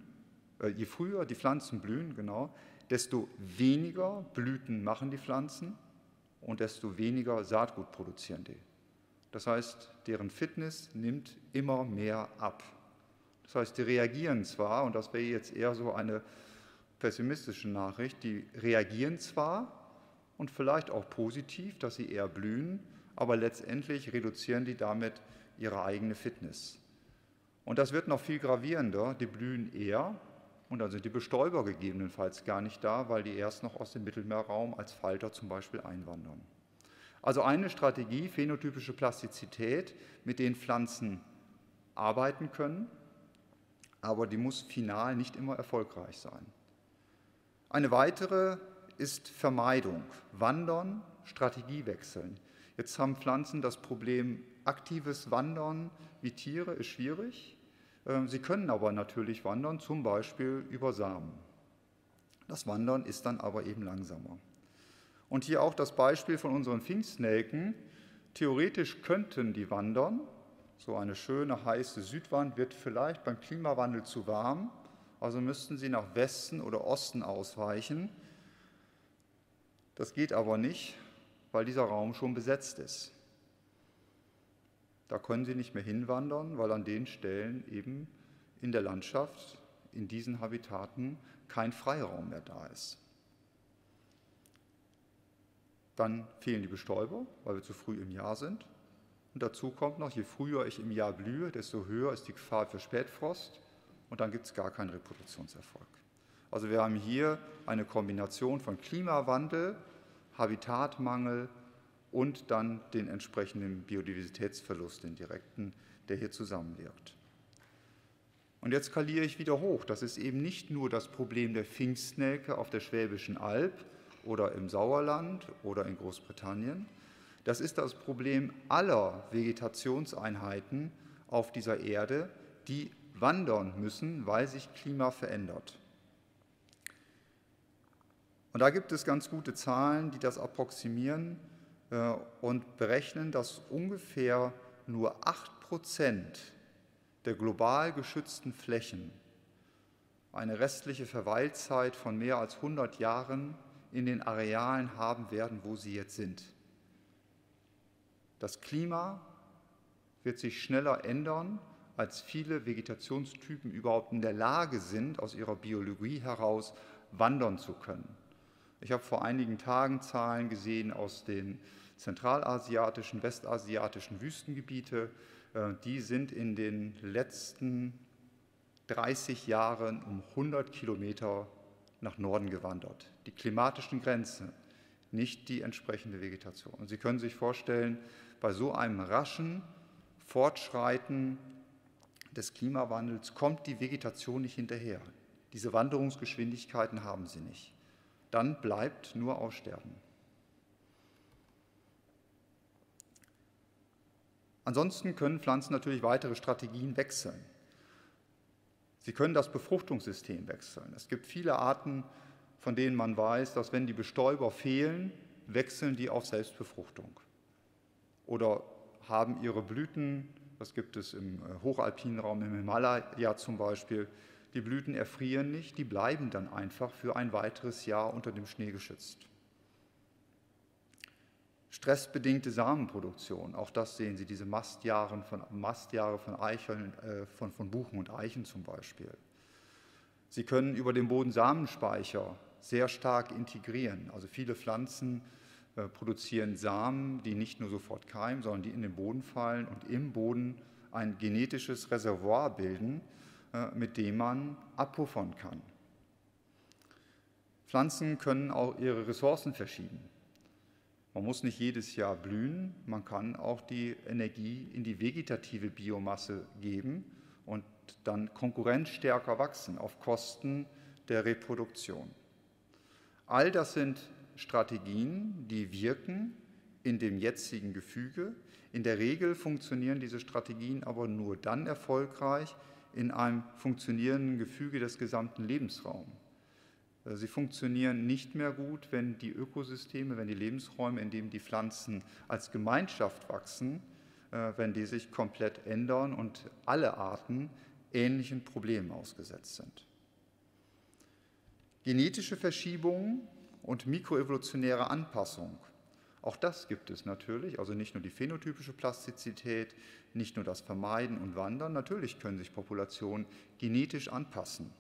genau, desto weniger Blüten machen die Pflanzen und desto weniger Saatgut produzieren die. Das heißt, deren Fitness nimmt immer mehr ab. Das heißt, die reagieren zwar, und das wäre jetzt eher so eine pessimistische Nachricht, die reagieren zwar und vielleicht auch positiv, dass sie eher blühen, aber letztendlich reduzieren die damit ihre eigene Fitness. Und das wird noch viel gravierender, die blühen eher und dann sind die Bestäuber gegebenenfalls gar nicht da, weil die erst noch aus dem Mittelmeerraum als Falter zum Beispiel einwandern. Also eine Strategie, phänotypische Plastizität, mit denen Pflanzen arbeiten können, aber die muss final nicht immer erfolgreich sein. Eine weitere ist Vermeidung, Wandern, Strategie wechseln. Jetzt haben Pflanzen das Problem, aktives Wandern wie Tiere ist schwierig. Sie können aber natürlich wandern, zum Beispiel über Samen. Das Wandern ist dann aber eben langsamer. Und hier auch das Beispiel von unseren Pfingstsnelken. Theoretisch könnten die wandern. So eine schöne, heiße Südwand wird vielleicht beim Klimawandel zu warm. Also müssten sie nach Westen oder Osten ausweichen. Das geht aber nicht, weil dieser Raum schon besetzt ist. Da können sie nicht mehr hinwandern, weil an den Stellen eben in der Landschaft, in diesen Habitaten, kein Freiraum mehr da ist. Dann fehlen die Bestäuber, weil wir zu früh im Jahr sind. Und dazu kommt noch, je früher ich im Jahr blühe, desto höher ist die Gefahr für Spätfrost und dann gibt es gar keinen Reproduktionserfolg. Also wir haben hier eine Kombination von Klimawandel, Habitatmangel und dann den entsprechenden Biodiversitätsverlust, den direkten, der hier zusammenwirkt. Und jetzt skaliere ich wieder hoch. Das ist eben nicht nur das Problem der Pfingstsnelke auf der Schwäbischen Alb oder im Sauerland oder in Großbritannien. Das ist das Problem aller Vegetationseinheiten auf dieser Erde, die wandern müssen, weil sich Klima verändert. Und da gibt es ganz gute Zahlen, die das approximieren und berechnen, dass ungefähr nur 8% der global geschützten Flächen eine restliche Verweilzeit von mehr als 100 Jahren in den Arealen haben werden, wo sie jetzt sind. Das Klima wird sich schneller ändern, als viele Vegetationstypen überhaupt in der Lage sind, aus ihrer Biologie heraus wandern zu können. Ich habe vor einigen Tagen Zahlen gesehen aus den zentralasiatischen, westasiatischen Wüstengebieten. Die sind in den letzten 30 Jahren um 100 Kilometer nach Norden gewandert. Die klimatischen Grenzen, nicht die entsprechende Vegetation. Und Sie können sich vorstellen, bei so einem raschen Fortschreiten des Klimawandels kommt die Vegetation nicht hinterher. Diese Wanderungsgeschwindigkeiten haben sie nicht. Dann bleibt nur Aussterben. Ansonsten können Pflanzen natürlich weitere Strategien wechseln. Sie können das Befruchtungssystem wechseln. Es gibt viele Arten, von denen man weiß, dass wenn die Bestäuber fehlen, wechseln die auf Selbstbefruchtung. Oder haben ihre Blüten, das gibt es im hochalpinen Raum, im Himalaya zum Beispiel, die Blüten erfrieren nicht, die bleiben dann einfach für ein weiteres Jahr unter dem Schnee geschützt. Stressbedingte Samenproduktion, auch das sehen Sie, diese Mastjahre von Eicheln, von Buchen und Eichen zum Beispiel. Sie können über den Bodensamenspeicher sehr stark integrieren. Also viele Pflanzen produzieren Samen, die nicht nur sofort keimen, sondern die in den Boden fallen und im Boden ein genetisches Reservoir bilden, mit dem man abpuffern kann. Pflanzen können auch ihre Ressourcen verschieben. Man muss nicht jedes Jahr blühen, man kann auch die Energie in die vegetative Biomasse geben und dann konkurrenzstärker wachsen auf Kosten der Reproduktion. All das sind Strategien, die wirken in dem jetzigen Gefüge. In der Regel funktionieren diese Strategien aber nur dann erfolgreich in einem funktionierenden Gefüge des gesamten Lebensraums. Sie funktionieren nicht mehr gut, wenn die Ökosysteme, wenn die Lebensräume, in denen die Pflanzen als Gemeinschaft wachsen, wenn die sich komplett ändern und alle Arten ähnlichen Problemen ausgesetzt sind. Genetische Verschiebungen und mikroevolutionäre Anpassung, Auch das gibt es natürlich, also nicht nur die phänotypische Plastizität, nicht nur das Vermeiden und Wandern, natürlich können sich Populationen genetisch anpassen.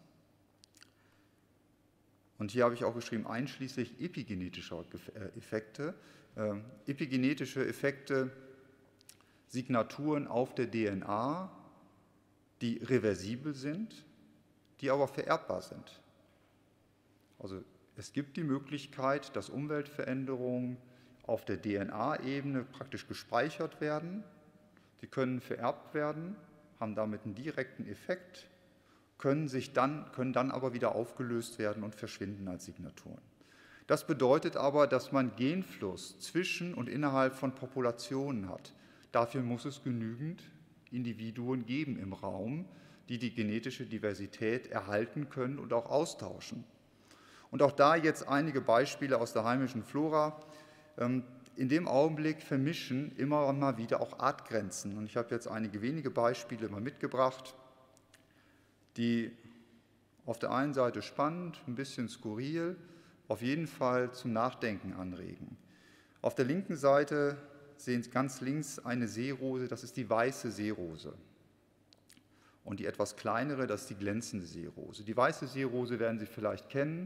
Und hier habe ich auch geschrieben, einschließlich epigenetischer Effekte. Epigenetische Effekte, Signaturen auf der DNA, die reversibel sind, die aber vererbbar sind. Also es gibt die Möglichkeit, dass Umweltveränderungen auf der DNA-Ebene praktisch gespeichert werden. Sie können vererbt werden, haben damit einen direkten Effekt, können dann aber wieder aufgelöst werden und verschwinden als Signaturen. Das bedeutet aber, dass man Genfluss zwischen und innerhalb von Populationen hat. Dafür muss es genügend Individuen geben im Raum, die die genetische Diversität erhalten können und auch austauschen. Und auch da jetzt einige Beispiele aus der heimischen Flora. In dem Augenblick vermischen immer mal wieder auch Artgrenzen. Und ich habe jetzt einige wenige Beispiele mal mitgebracht, die auf der einen Seite spannend, ein bisschen skurril, auf jeden Fall zum Nachdenken anregen. Auf der linken Seite sehen Sie ganz links eine Seerose, das ist die weiße Seerose. Und die etwas kleinere, das ist die glänzende Seerose. Die weiße Seerose werden Sie vielleicht kennen.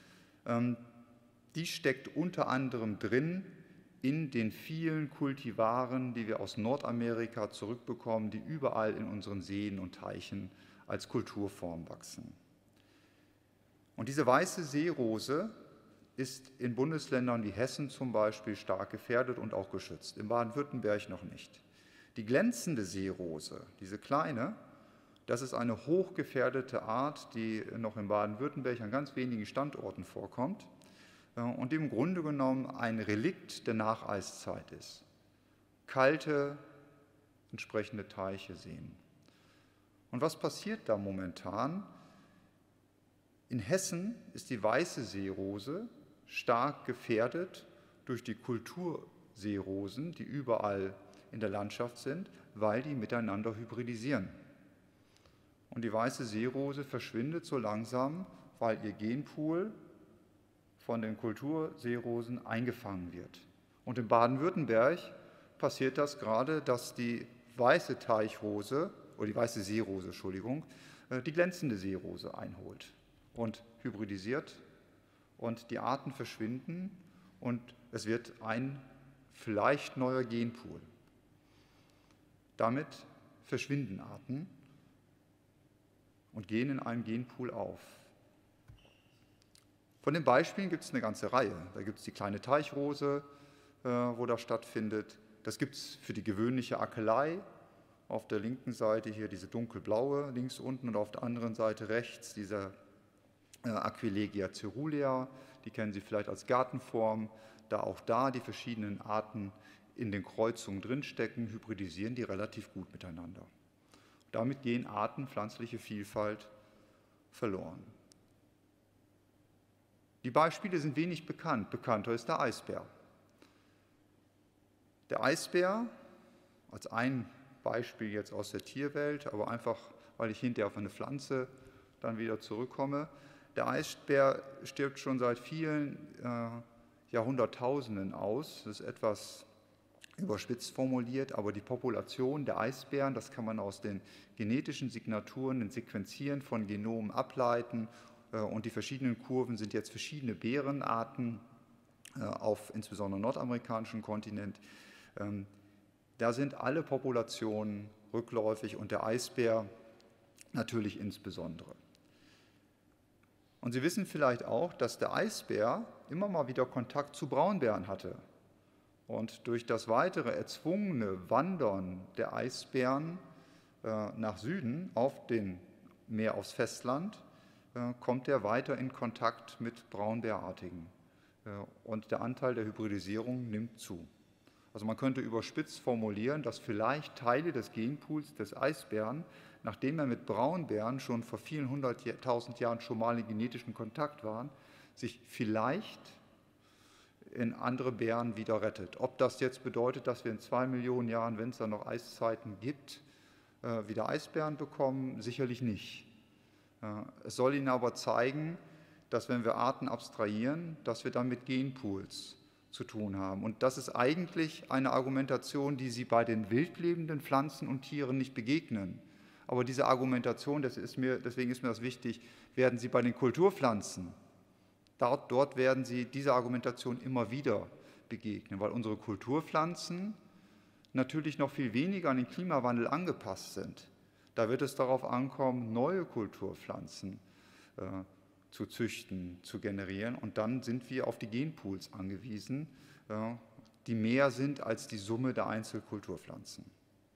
Die steckt unter anderem drin in den vielen Kultivaren, die wir aus Nordamerika zurückbekommen, die überall in unseren Seen und Teichen als Kulturform wachsen. Und diese weiße Seerose ist in Bundesländern wie Hessen zum Beispiel stark gefährdet und auch geschützt, in Baden-Württemberg noch nicht. Die glänzende Seerose, diese kleine, das ist eine hochgefährdete Art, die noch in Baden-Württemberg an ganz wenigen Standorten vorkommt und im Grunde genommen ein Relikt der Nacheiszeit ist. Kalte, entsprechende Teiche sehen. Und was passiert da momentan? In Hessen ist die weiße Seerose stark gefährdet durch die Kulturseerosen, die überall in der Landschaft sind, weil die miteinander hybridisieren. Und die weiße Seerose verschwindet so langsam, weil ihr Genpool von den Kulturseerosen eingefangen wird. Und in Baden-Württemberg passiert das gerade, dass die weiße Seerose, die glänzende Seerose einholt und hybridisiert und die Arten verschwinden und es wird ein vielleicht neuer Genpool. Damit verschwinden Arten und gehen in einem Genpool auf. Von den Beispielen gibt es eine ganze Reihe. Da gibt es die kleine Teichrose, wo das stattfindet. Das gibt es für die gewöhnliche Akelei. Auf der linken Seite hier diese dunkelblaue, links unten, und auf der anderen Seite rechts diese Aquilegia cerulea. Die kennen Sie vielleicht als Gartenform. Da auch da die verschiedenen Arten in den Kreuzungen drinstecken, hybridisieren die relativ gut miteinander. Damit gehen Arten, pflanzliche Vielfalt verloren. Die Beispiele sind wenig bekannt. Bekannter ist der Eisbär. Der Eisbär, als ein Beispiel jetzt aus der Tierwelt, aber einfach, weil ich hinterher auf eine Pflanze dann wieder zurückkomme. Der Eisbär stirbt schon seit vielen Jahrhunderttausenden aus. Das ist etwas überspitzt formuliert, aber die Population der Eisbären, das kann man aus den genetischen Signaturen, den Sequenzieren von Genomen ableiten. Und die verschiedenen Kurven sind jetzt verschiedene Bärenarten auf insbesondere nordamerikanischen Kontinent. Da sind alle Populationen rückläufig und der Eisbär natürlich insbesondere. Und Sie wissen vielleicht auch, dass der Eisbär immer mal wieder Kontakt zu Braunbären hatte. Und durch das weitere erzwungene Wandern der Eisbären nach Süden mehr aufs Festland, kommt er weiter in Kontakt mit Braunbärartigen. Und der Anteil der Hybridisierung nimmt zu. Also man könnte überspitzt formulieren, dass vielleicht Teile des Genpools des Eisbären, nachdem er mit Braunbären schon vor vielen 100.000 Jahren schon mal in genetischen Kontakt waren, sich vielleicht in andere Bären wieder rettet. Ob das jetzt bedeutet, dass wir in 2 Millionen Jahren, wenn es da noch Eiszeiten gibt, wieder Eisbären bekommen, sicherlich nicht. Es soll Ihnen aber zeigen, dass wenn wir Arten abstrahieren, dass wir dann mit Genpools zu tun haben. Und das ist eigentlich eine Argumentation, die Sie bei den wildlebenden Pflanzen und Tieren nicht begegnen. Aber diese Argumentation, deswegen ist mir das wichtig, werden Sie bei den Kulturpflanzen, dort werden Sie dieser Argumentation immer wieder begegnen, weil unsere Kulturpflanzen natürlich noch viel weniger an den Klimawandel angepasst sind. Da wird es darauf ankommen, neue Kulturpflanzen zu züchten, zu generieren. Und dann sind wir auf die Genpools angewiesen, die mehr sind als die Summe der Einzelkulturpflanzen.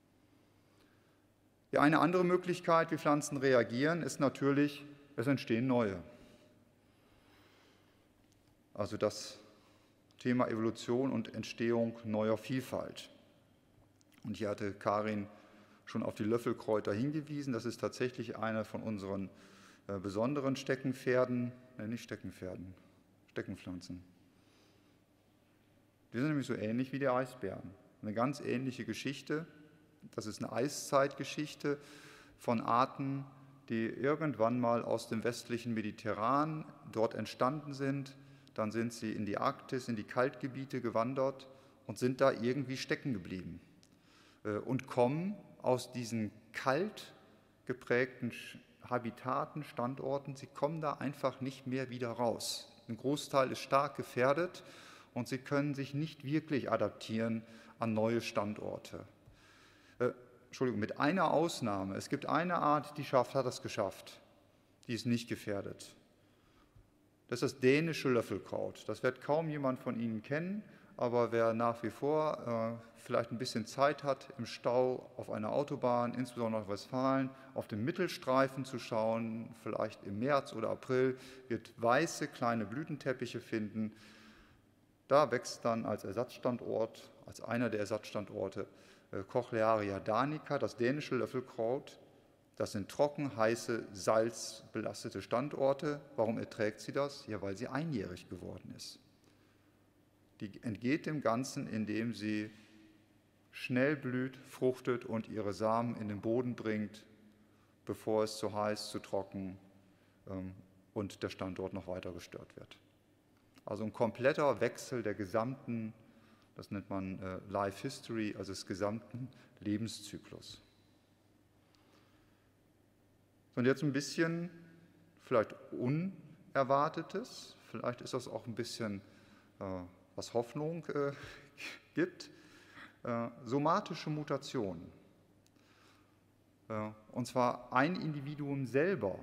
Ja, eine andere Möglichkeit, wie Pflanzen reagieren, ist natürlich, es entstehen neue. Also das Thema Evolution und Entstehung neuer Vielfalt. Und hier hatte Karin schon auf die Löffelkräuter hingewiesen. Das ist tatsächlich eine von unseren besonderen Steckenpferden, nicht Steckenpferden, Steckenpflanzen. Die sind nämlich so ähnlich wie die Eisbären. Eine ganz ähnliche Geschichte. Das ist eine Eiszeitgeschichte von Arten, die irgendwann mal aus dem westlichen Mediterran dort entstanden sind. Dann sind sie in die Arktis, in die Kaltgebiete gewandert und sind da irgendwie stecken geblieben und kommen aus diesen kalt geprägten Habitaten, Standorten, sie kommen da einfach nicht mehr wieder raus. Ein Großteil ist stark gefährdet und sie können sich nicht wirklich adaptieren an neue Standorte. Entschuldigung, mit einer Ausnahme. Es gibt eine Art, die hat das geschafft. Die ist nicht gefährdet. Das ist das dänische Löffelkraut. Das wird kaum jemand von Ihnen kennen, aber wer nach wie vor vielleicht ein bisschen Zeit hat, im Stau auf einer Autobahn, insbesondere in Westfalen, auf den Mittelstreifen zu schauen, vielleicht im März oder April, wird weiße kleine Blütenteppiche finden. Da wächst dann als Ersatzstandort, als einer der Ersatzstandorte, Cochlearia danica, das dänische Löffelkraut. Das sind trocken, heiße, salzbelastete Standorte. Warum erträgt sie das? Ja, weil sie einjährig geworden ist. Die entgeht dem Ganzen, indem sie schnell blüht, fruchtet und ihre Samen in den Boden bringt, bevor es zu heiß, zu trocken und der Standort noch weiter gestört wird. Also ein kompletter Wechsel der gesamten, das nennt man Life History, also des gesamten Lebenszyklus. Und jetzt ein bisschen vielleicht Unerwartetes, vielleicht ist das auch ein bisschen, was Hoffnung gibt, somatische Mutationen. Und zwar ein Individuum selber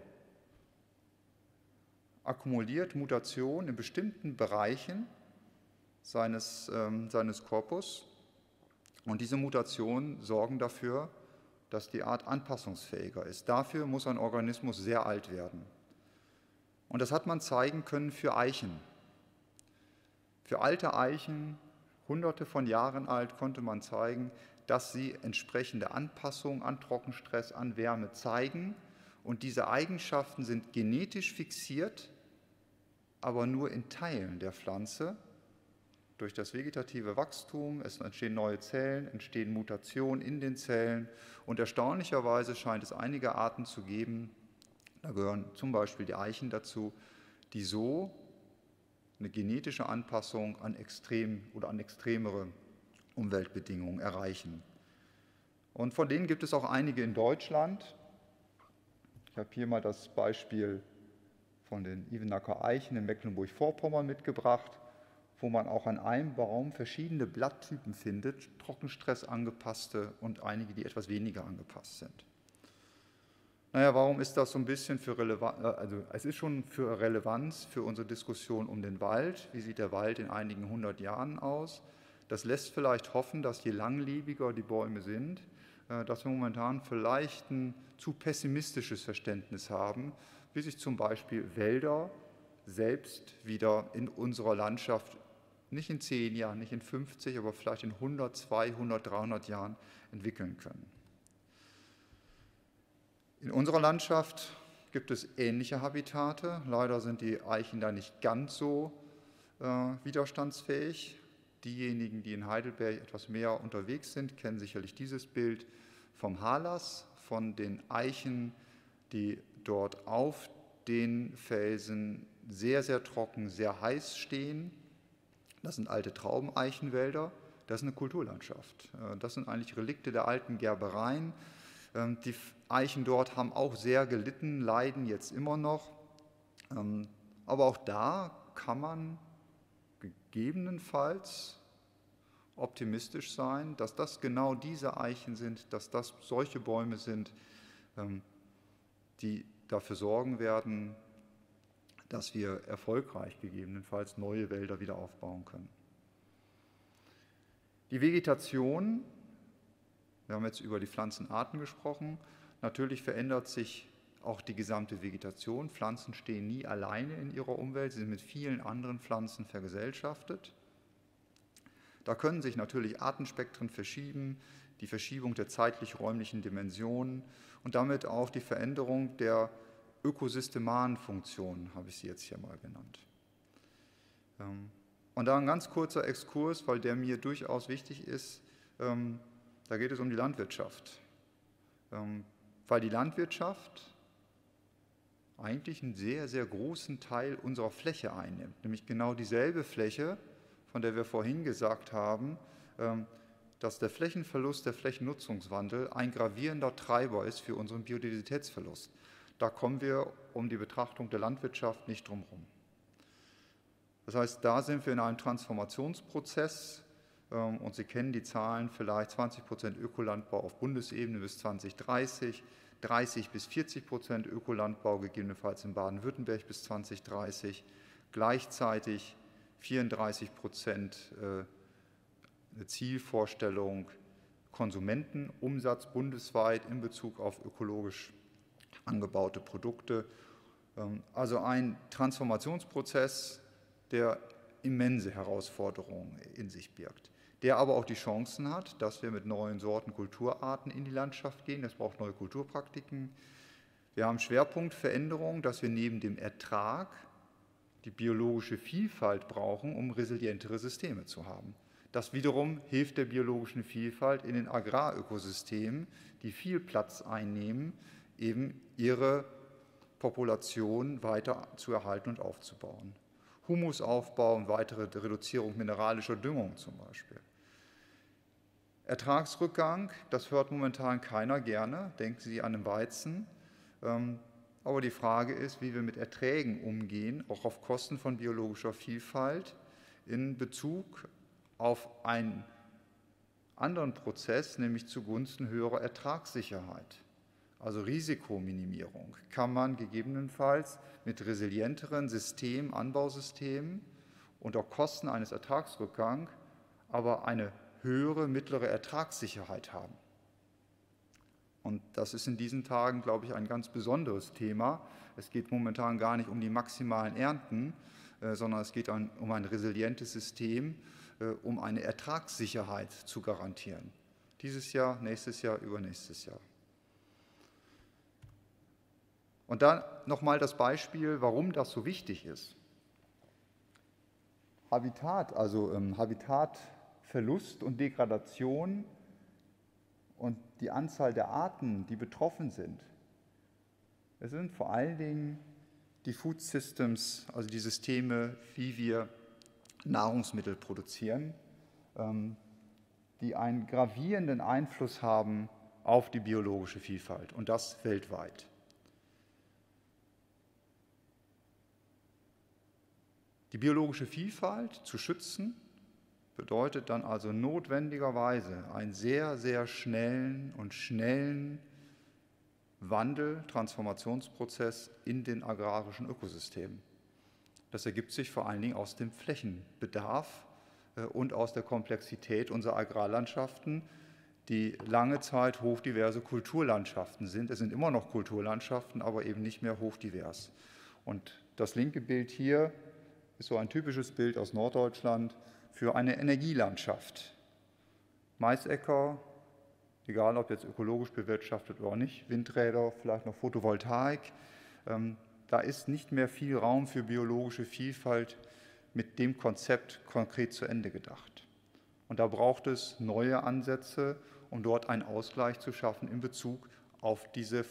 akkumuliert Mutationen in bestimmten Bereichen seines Korpus und diese Mutationen sorgen dafür, dass die Art anpassungsfähiger ist. Dafür muss ein Organismus sehr alt werden. Und das hat man zeigen können für Eichen. Für alte Eichen, hunderte von Jahren alt, konnte man zeigen, dass sie entsprechende Anpassung an Trockenstress, an Wärme zeigen. Und diese Eigenschaften sind genetisch fixiert, aber nur in Teilen der Pflanze. Durch das vegetative Wachstum, es entstehen neue Zellen, entstehen Mutationen in den Zellen und erstaunlicherweise scheint es einige Arten zu geben, da gehören zum Beispiel die Eichen dazu, die so eine genetische Anpassung an extremere Umweltbedingungen erreichen. Und von denen gibt es auch einige in Deutschland. Ich habe hier mal das Beispiel von den Ivenacker Eichen in Mecklenburg-Vorpommern mitgebracht, wo man auch an einem Baum verschiedene Blatttypen findet, Trockenstress angepasste und einige, die etwas weniger angepasst sind. Naja, warum ist das so ein bisschen für Relevanz? Also es ist schon für Relevanz für unsere Diskussion um den Wald. Wie sieht der Wald in einigen 100 Jahren aus? Das lässt vielleicht hoffen, dass je langlebiger die Bäume sind, dass wir momentan vielleicht ein zu pessimistisches Verständnis haben, wie sich zum Beispiel Wälder selbst wieder in unserer Landschaft nicht in 10 Jahren, nicht in 50, aber vielleicht in 100, 200, 300 Jahren entwickeln können. In unserer Landschaft gibt es ähnliche Habitate. Leider sind die Eichen da nicht ganz so widerstandsfähig. Diejenigen, die in Heidelberg etwas mehr unterwegs sind, kennen sicherlich dieses Bild vom Harlas, von den Eichen, die dort auf den Felsen sehr, sehr trocken, sehr heiß stehen. Das sind alte Traubeneichenwälder, das ist eine Kulturlandschaft. Das sind eigentlich Relikte der alten Gerbereien. Die Eichen dort haben auch sehr gelitten, leiden jetzt immer noch. Aber auch da kann man gegebenenfalls optimistisch sein, dass das genau diese Eichen sind, dass das solche Bäume sind, die dafür sorgen werden, dass wir erfolgreich gegebenenfalls neue Wälder wieder aufbauen können. Die Vegetation, wir haben jetzt über die Pflanzenarten gesprochen, natürlich verändert sich auch die gesamte Vegetation. Pflanzen stehen nie alleine in ihrer Umwelt, sie sind mit vielen anderen Pflanzen vergesellschaftet. Da können sich natürlich Artenspektren verschieben, die Verschiebung der zeitlich-räumlichen Dimensionen und damit auch die Veränderung der ökosystemaren Funktionen, habe ich sie jetzt hier mal genannt. Und da ein ganz kurzer Exkurs, weil der mir durchaus wichtig ist, da geht es um die Landwirtschaft. Weil die Landwirtschaft eigentlich einen sehr, sehr großen Teil unserer Fläche einnimmt, nämlich genau dieselbe Fläche, von der wir vorhin gesagt haben, dass der Flächenverlust, der Flächennutzungswandel ein gravierender Treiber ist für unseren Biodiversitätsverlust. Da kommen wir um die Betrachtung der Landwirtschaft nicht drum herum. Das heißt, da sind wir in einem Transformationsprozess und Sie kennen die Zahlen, vielleicht 20% Ökolandbau auf Bundesebene bis 2030, 30 bis 40% Ökolandbau gegebenenfalls in Baden-Württemberg bis 2030, gleichzeitig 34% eine Zielvorstellung Konsumentenumsatz bundesweit in Bezug auf ökologisch angebaute Produkte. Also ein Transformationsprozess, der immense Herausforderungen in sich birgt, der aber auch die Chancen hat, dass wir mit neuen Sorten, Kulturarten in die Landschaft gehen. Das braucht neue Kulturpraktiken. Wir haben Schwerpunktveränderungen, dass wir neben dem Ertrag die biologische Vielfalt brauchen, um resilientere Systeme zu haben. Das wiederum hilft der biologischen Vielfalt in den Agrarökosystemen, die viel Platz einnehmen, eben ihre Population weiter zu erhalten und aufzubauen. Humusaufbau und weitere Reduzierung mineralischer Düngung zum Beispiel. Ertragsrückgang, das hört momentan keiner gerne, denken Sie an den Weizen. Aber die Frage ist, wie wir mit Erträgen umgehen, auch auf Kosten von biologischer Vielfalt, in Bezug auf einen anderen Prozess, nämlich zugunsten höherer Ertragssicherheit. Also Risikominimierung kann man gegebenenfalls mit resilienteren Systemen, Anbausystemen unter Kosten eines Ertragsrückgangs aber eine höhere mittlere Ertragssicherheit haben. Und das ist in diesen Tagen, glaube ich, ein ganz besonderes Thema. Es geht momentan gar nicht um die maximalen Ernten, sondern es geht um ein resilientes System, um eine Ertragssicherheit zu garantieren. Dieses Jahr, nächstes Jahr, übernächstes Jahr. Und dann nochmal das Beispiel, warum das so wichtig ist. Habitat, also Habitatverlust und Degradation und die Anzahl der Arten, die betroffen sind. Es sind vor allen Dingen die Food Systems, also die Systeme, wie wir Nahrungsmittel produzieren, die einen gravierenden Einfluss haben auf die biologische Vielfalt und das weltweit. Die biologische Vielfalt zu schützen bedeutet dann also notwendigerweise einen sehr, sehr schnellen Wandel, Transformationsprozess in den agrarischen Ökosystemen. Das ergibt sich vor allen Dingen aus dem Flächenbedarf und aus der Komplexität unserer Agrarlandschaften, die lange Zeit hochdiverse Kulturlandschaften sind. Es sind immer noch Kulturlandschaften, aber eben nicht mehr hochdivers. Und das linke Bild hier ist so ein typisches Bild aus Norddeutschland für eine Energielandschaft. Maisäcker, egal ob jetzt ökologisch bewirtschaftet oder nicht, Windräder, vielleicht noch Photovoltaik. Da ist nicht mehr viel Raum für biologische Vielfalt mit dem Konzept konkret zu Ende gedacht. Und da braucht es neue Ansätze, um dort einen Ausgleich zu schaffen in Bezug auf diese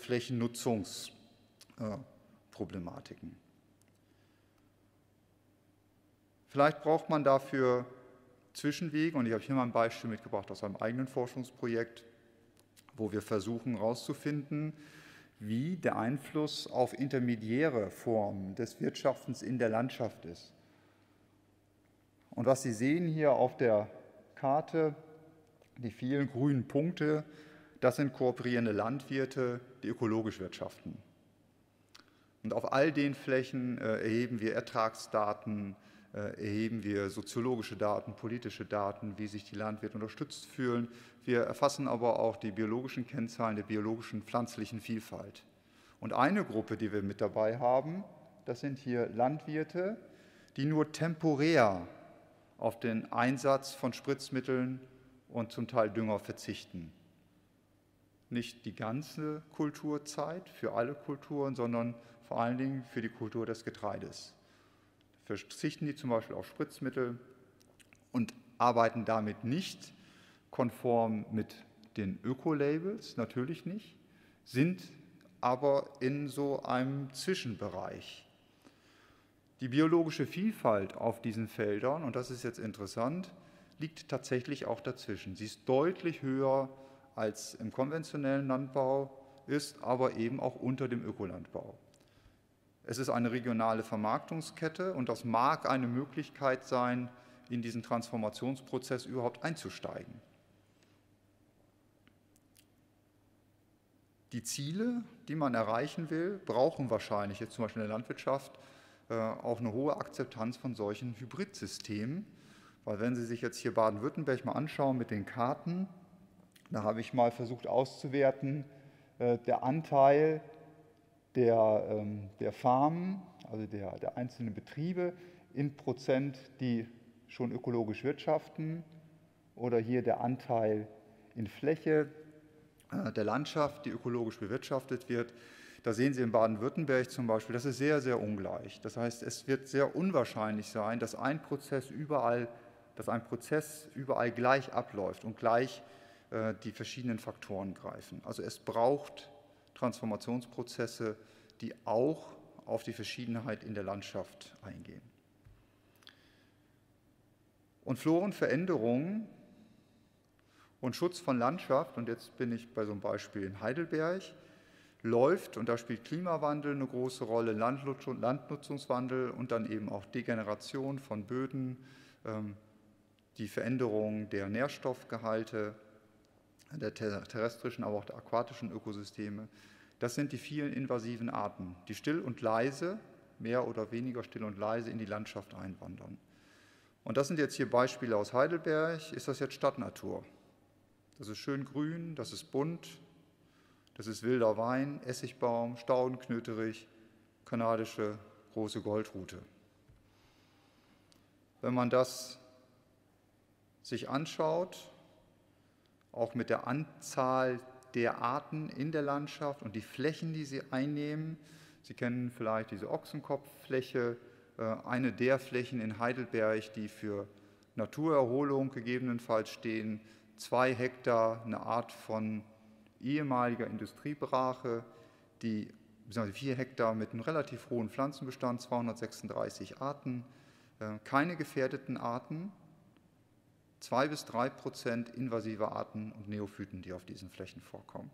Flächennutzungsproblematiken. Vielleicht braucht man dafür Zwischenwege, und ich habe hier mal ein Beispiel mitgebracht aus einem eigenen Forschungsprojekt, wo wir versuchen herauszufinden, wie der Einfluss auf intermediäre Formen des Wirtschaftens in der Landschaft ist. Und was Sie sehen hier auf der Karte, die vielen grünen Punkte, das sind kooperierende Landwirte, die ökologisch wirtschaften. Und auf all den Flächen erheben wir Ertragsdaten, erheben wir soziologische Daten, politische Daten, wie sich die Landwirte unterstützt fühlen. Wir erfassen aber auch die biologischen Kennzahlen der biologischen pflanzlichen Vielfalt. Und eine Gruppe, die wir mit dabei haben, das sind hier Landwirte, die nur temporär auf den Einsatz von Spritzmitteln und zum Teil Dünger verzichten. Nicht die ganze Kulturzeit für alle Kulturen, sondern vor allen Dingen für die Kultur des Getreides. Verzichten die zum Beispiel auf Spritzmittel und arbeiten damit nicht konform mit den Ökolabels, natürlich nicht, sind aber in so einem Zwischenbereich. Die biologische Vielfalt auf diesen Feldern, und das ist jetzt interessant, liegt tatsächlich auch dazwischen. Sie ist deutlich höher als im konventionellen Landbau, ist aber eben auch unter dem Ökolandbau. Es ist eine regionale Vermarktungskette und das mag eine Möglichkeit sein, in diesen Transformationsprozess überhaupt einzusteigen. Die Ziele, die man erreichen will, brauchen wahrscheinlich jetzt zum Beispiel in der Landwirtschaft auch eine hohe Akzeptanz von solchen Hybridsystemen, weil wenn Sie sich jetzt hier Baden-Württemberg mal anschauen mit den Karten, da habe ich mal versucht auszuwerten, der Anteil der Farmen, also der einzelnen Betriebe in Prozent, die schon ökologisch wirtschaften, oder hier der Anteil in Fläche der Landschaft, die ökologisch bewirtschaftet wird. Da sehen Sie in Baden-Württemberg zum Beispiel, das ist sehr, sehr ungleich. Das heißt, es wird sehr unwahrscheinlich sein, dass ein Prozess überall gleich abläuft und gleich die verschiedenen Faktoren greifen. Also es braucht Transformationsprozesse, die auch auf die Verschiedenheit in der Landschaft eingehen. Und Florenveränderungen und Schutz von Landschaft, und jetzt bin ich bei so einem Beispiel in Heidelberg, läuft, und da spielt Klimawandel eine große Rolle, Landnutzungswandel und dann eben auch Degeneration von Böden, die Veränderung der Nährstoffgehalte, der terrestrischen, aber auch der aquatischen Ökosysteme. Das sind die vielen invasiven Arten, die still und leise, mehr oder weniger still und leise in die Landschaft einwandern. Und das sind jetzt hier Beispiele aus Heidelberg. Ist das jetzt Stadtnatur? Das ist schön grün, das ist bunt, das ist wilder Wein, Essigbaum, Staudenknöterich, kanadische große Goldrute. Wenn man das sich anschaut, auch mit der Anzahl der Arten in der Landschaft und die Flächen, die sie einnehmen. Sie kennen vielleicht diese Ochsenkopffläche, eine der Flächen in Heidelberg, die für Naturerholung gegebenenfalls stehen, 2 Hektar, eine Art von ehemaliger Industriebrache, die 4 Hektar mit einem relativ hohen Pflanzenbestand, 236 Arten, keine gefährdeten Arten, 2-3% invasive Arten und Neophyten, die auf diesen Flächen vorkommen.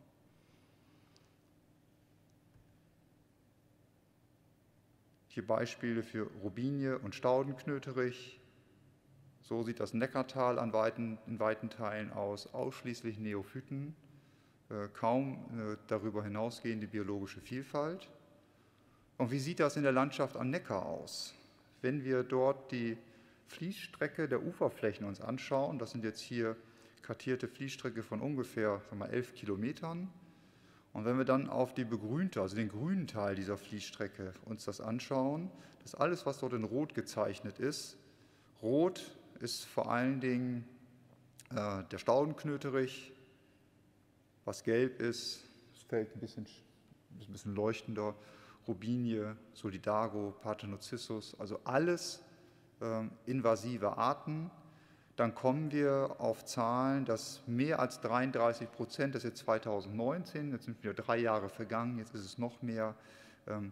Hier Beispiele für Robinie und Staudenknöterich. So sieht das Neckartal in weiten Teilen aus, ausschließlich Neophyten, kaum darüber hinausgehende biologische Vielfalt. Und wie sieht das in der Landschaft am Neckar aus? Wenn wir dort die Fließstrecke der Uferflächen uns anschauen, das sind jetzt hier kartierte Fließstrecke von ungefähr 11 Kilometern. Und wenn wir dann auf die begrünte, also den grünen Teil dieser Fließstrecke uns das anschauen, das ist alles, was dort in Rot gezeichnet ist. Rot ist vor allen Dingen der Staudenknöterich, was gelb ist, das Feld ein bisschen leuchtender, Robinie, Solidago, Parthenozissus, also alles invasive Arten. Dann kommen wir auf Zahlen, dass mehr als 33%, das ist jetzt 2019, jetzt sind wieder 3 Jahre vergangen, jetzt ist es noch mehr,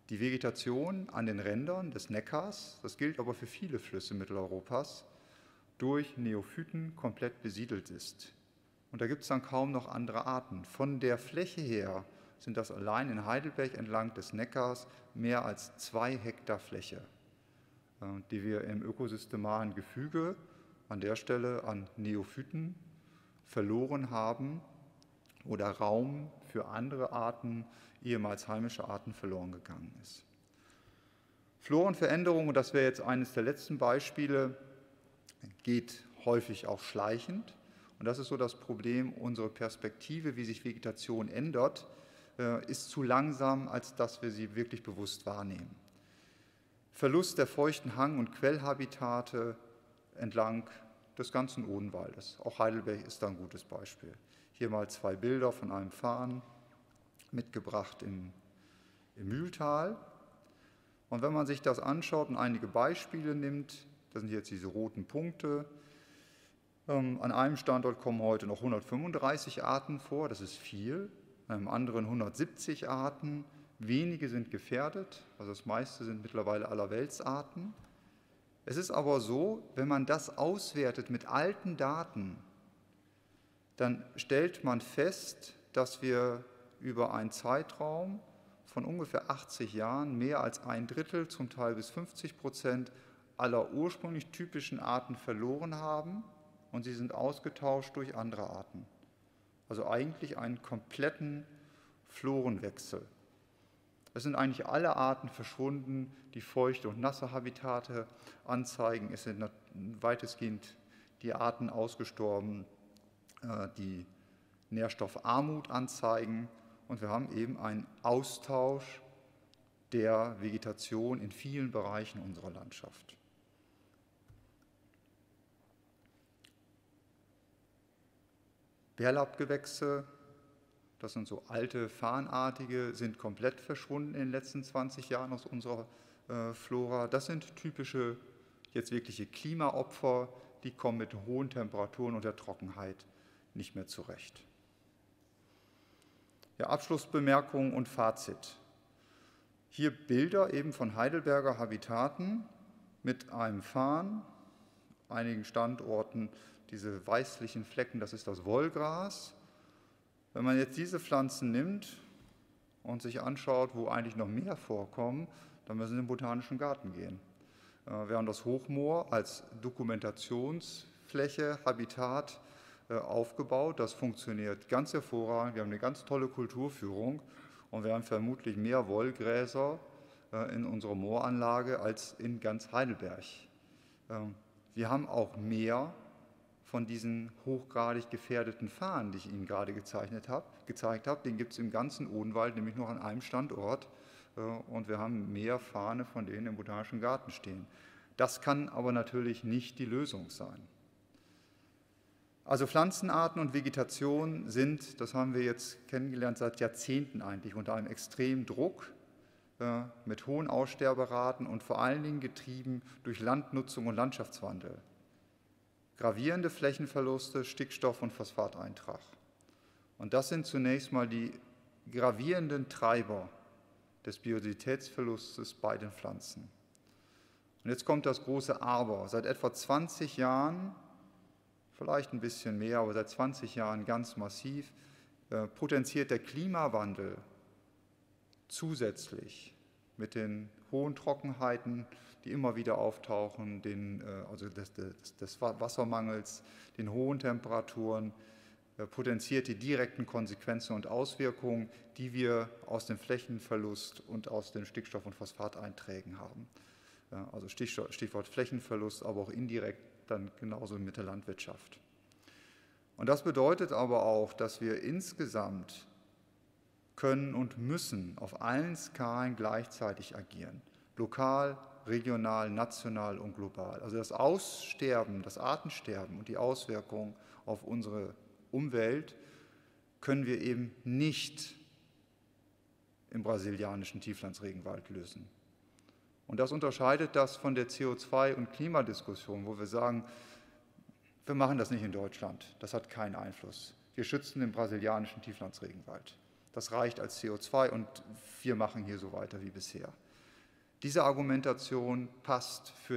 die Vegetation an den Rändern des Neckars, das gilt aber für viele Flüsse Mitteleuropas, durch Neophyten komplett besiedelt ist. Und da gibt es dann kaum noch andere Arten. Von der Fläche her sind das allein in Heidelberg entlang des Neckars mehr als 2 Hektar Fläche, die wir im ökosystemalen Gefüge an der Stelle an Neophyten verloren haben oder Raum für andere Arten, ehemals heimische Arten, verloren gegangen ist. Florenveränderung, und das wäre jetzt eines der letzten Beispiele, geht häufig auch schleichend. Und das ist so das Problem, unsere Perspektive, wie sich Vegetation ändert, ist zu langsam, als dass wir sie wirklich bewusst wahrnehmen. Verlust der feuchten Hang- und Quellhabitate entlang des ganzen Odenwaldes. Auch Heidelberg ist da ein gutes Beispiel. Hier mal 2 Bilder von einem Farn mitgebracht im Mühltal. Und wenn man sich das anschaut und einige Beispiele nimmt, das sind jetzt diese roten Punkte, an einem Standort kommen heute noch 135 Arten vor, das ist viel, an einem anderen 170 Arten, wenige sind gefährdet, also das meiste sind mittlerweile Allerweltsarten. Es ist aber so, wenn man das auswertet mit alten Daten, dann stellt man fest, dass wir über einen Zeitraum von ungefähr 80 Jahren mehr als 1/3, zum Teil bis 50% aller ursprünglich typischen Arten verloren haben und sie sind ausgetauscht durch andere Arten. Also eigentlich einen kompletten Florenwechsel. Es sind eigentlich alle Arten verschwunden, die feuchte und nasse Habitate anzeigen. Es sind weitestgehend die Arten ausgestorben, die Nährstoffarmut anzeigen. Und wir haben eben einen Austausch der Vegetation in vielen Bereichen unserer Landschaft. Bärlappgewächse, das sind so alte Farnartige, sind komplett verschwunden in den letzten 20 Jahren aus unserer Flora. Das sind typische, jetzt wirkliche Klimaopfer, die kommen mit hohen Temperaturen und der Trockenheit nicht mehr zurecht. Ja, Abschlussbemerkung und Fazit. Hier Bilder eben von Heidelberger Habitaten mit einem Farn, einigen Standorten diese weißlichen Flecken, das ist das Wollgras. Wenn man jetzt diese Pflanzen nimmt und sich anschaut, wo eigentlich noch mehr vorkommen, dann müssen wir in den Botanischen Garten gehen. Wir haben das Hochmoor als Dokumentationsfläche, Habitat aufgebaut. Das funktioniert ganz hervorragend. Wir haben eine ganz tolle Kulturführung und wir haben vermutlich mehr Wollgräser in unserer Mooranlage als in ganz Heidelberg. Wir haben auch mehr von diesen hochgradig gefährdeten Farnen, die ich Ihnen gerade gezeigt habe. Den gibt es im ganzen Odenwald, nämlich nur an einem Standort. Und wir haben mehr Farne von denen im Botanischen Garten stehen. Das kann aber natürlich nicht die Lösung sein. Also Pflanzenarten und Vegetation sind, das haben wir jetzt kennengelernt, seit Jahrzehnten eigentlich unter einem extremen Druck, mit hohen Aussterberaten und vor allen Dingen getrieben durch Landnutzung und Landschaftswandel. Gravierende Flächenverluste, Stickstoff- und Phosphateintrag. Und das sind zunächst mal die gravierenden Treiber des Biodiversitätsverlustes bei den Pflanzen. Und jetzt kommt das große Aber. Seit etwa 20 Jahren, vielleicht ein bisschen mehr, aber seit 20 Jahren ganz massiv, potenziert der Klimawandel zusätzlich mit den hohen Trockenheiten, die immer wieder auftauchen, also des Wassermangels, den hohen Temperaturen, potenziert die direkten Konsequenzen und Auswirkungen, die wir aus dem Flächenverlust und aus den Stickstoff- und Phosphateinträgen haben. Also Stichwort Flächenverlust, aber auch indirekt dann genauso mit der Landwirtschaft. Und das bedeutet aber auch, dass wir insgesamt können und müssen auf allen Skalen gleichzeitig agieren. Lokal, regional, national und global. Also das Aussterben, das Artensterben und die Auswirkungen auf unsere Umwelt können wir eben nicht im brasilianischen Tieflandsregenwald lösen. Und das unterscheidet das von der CO2- und Klimadiskussion, wo wir sagen, wir machen das nicht in Deutschland, das hat keinen Einfluss. Wir schützen den brasilianischen Tieflandsregenwald. Das reicht als CO2 und wir machen hier so weiter wie bisher. Diese Argumentation passt für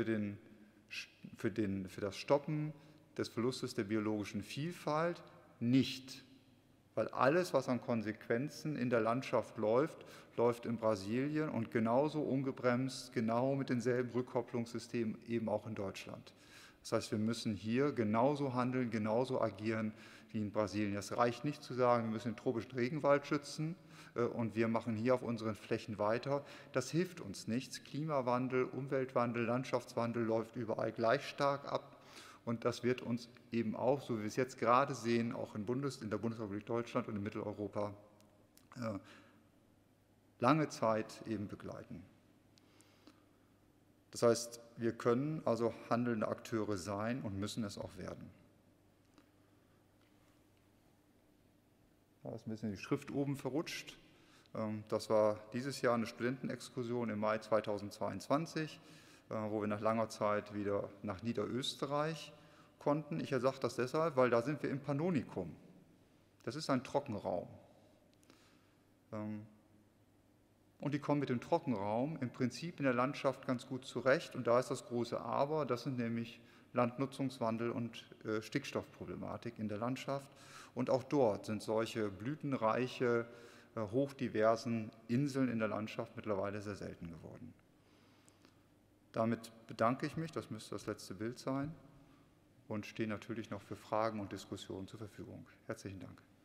das Stoppen des Verlustes der biologischen Vielfalt nicht, weil alles, was an Konsequenzen in der Landschaft läuft, läuft in Brasilien und genauso ungebremst, genau mit denselben Rückkopplungssystemen eben auch in Deutschland. Das heißt, wir müssen hier genauso handeln, genauso agieren wie in Brasilien. Es reicht nicht zu sagen, wir müssen den tropischen Regenwald schützen und wir machen hier auf unseren Flächen weiter. Das hilft uns nichts. Klimawandel, Umweltwandel, Landschaftswandel läuft überall gleich stark ab. Und das wird uns eben auch, so wie wir es jetzt gerade sehen, auch in der Bundesrepublik Deutschland und in Mitteleuropa lange Zeit eben begleiten. Das heißt, wir können also handelnde Akteure sein und müssen es auch werden. Da ist ein bisschen die Schrift oben verrutscht. Das war dieses Jahr eine Studentenexkursion im Mai 2022, wo wir nach langer Zeit wieder nach Niederösterreich konnten. Ich sage das deshalb, weil da sind wir im Pannonikum. Das ist ein Trockenraum. Und die kommen mit dem Trockenraum im Prinzip in der Landschaft ganz gut zurecht. Und da ist das große Aber, das sind nämlich Landnutzungswandel und Stickstoffproblematik in der Landschaft. Und auch dort sind solche blütenreiche, hochdiversen Inseln in der Landschaft mittlerweile sehr selten geworden. Damit bedanke ich mich, das müsste das letzte Bild sein, und stehe natürlich noch für Fragen und Diskussionen zur Verfügung. Herzlichen Dank.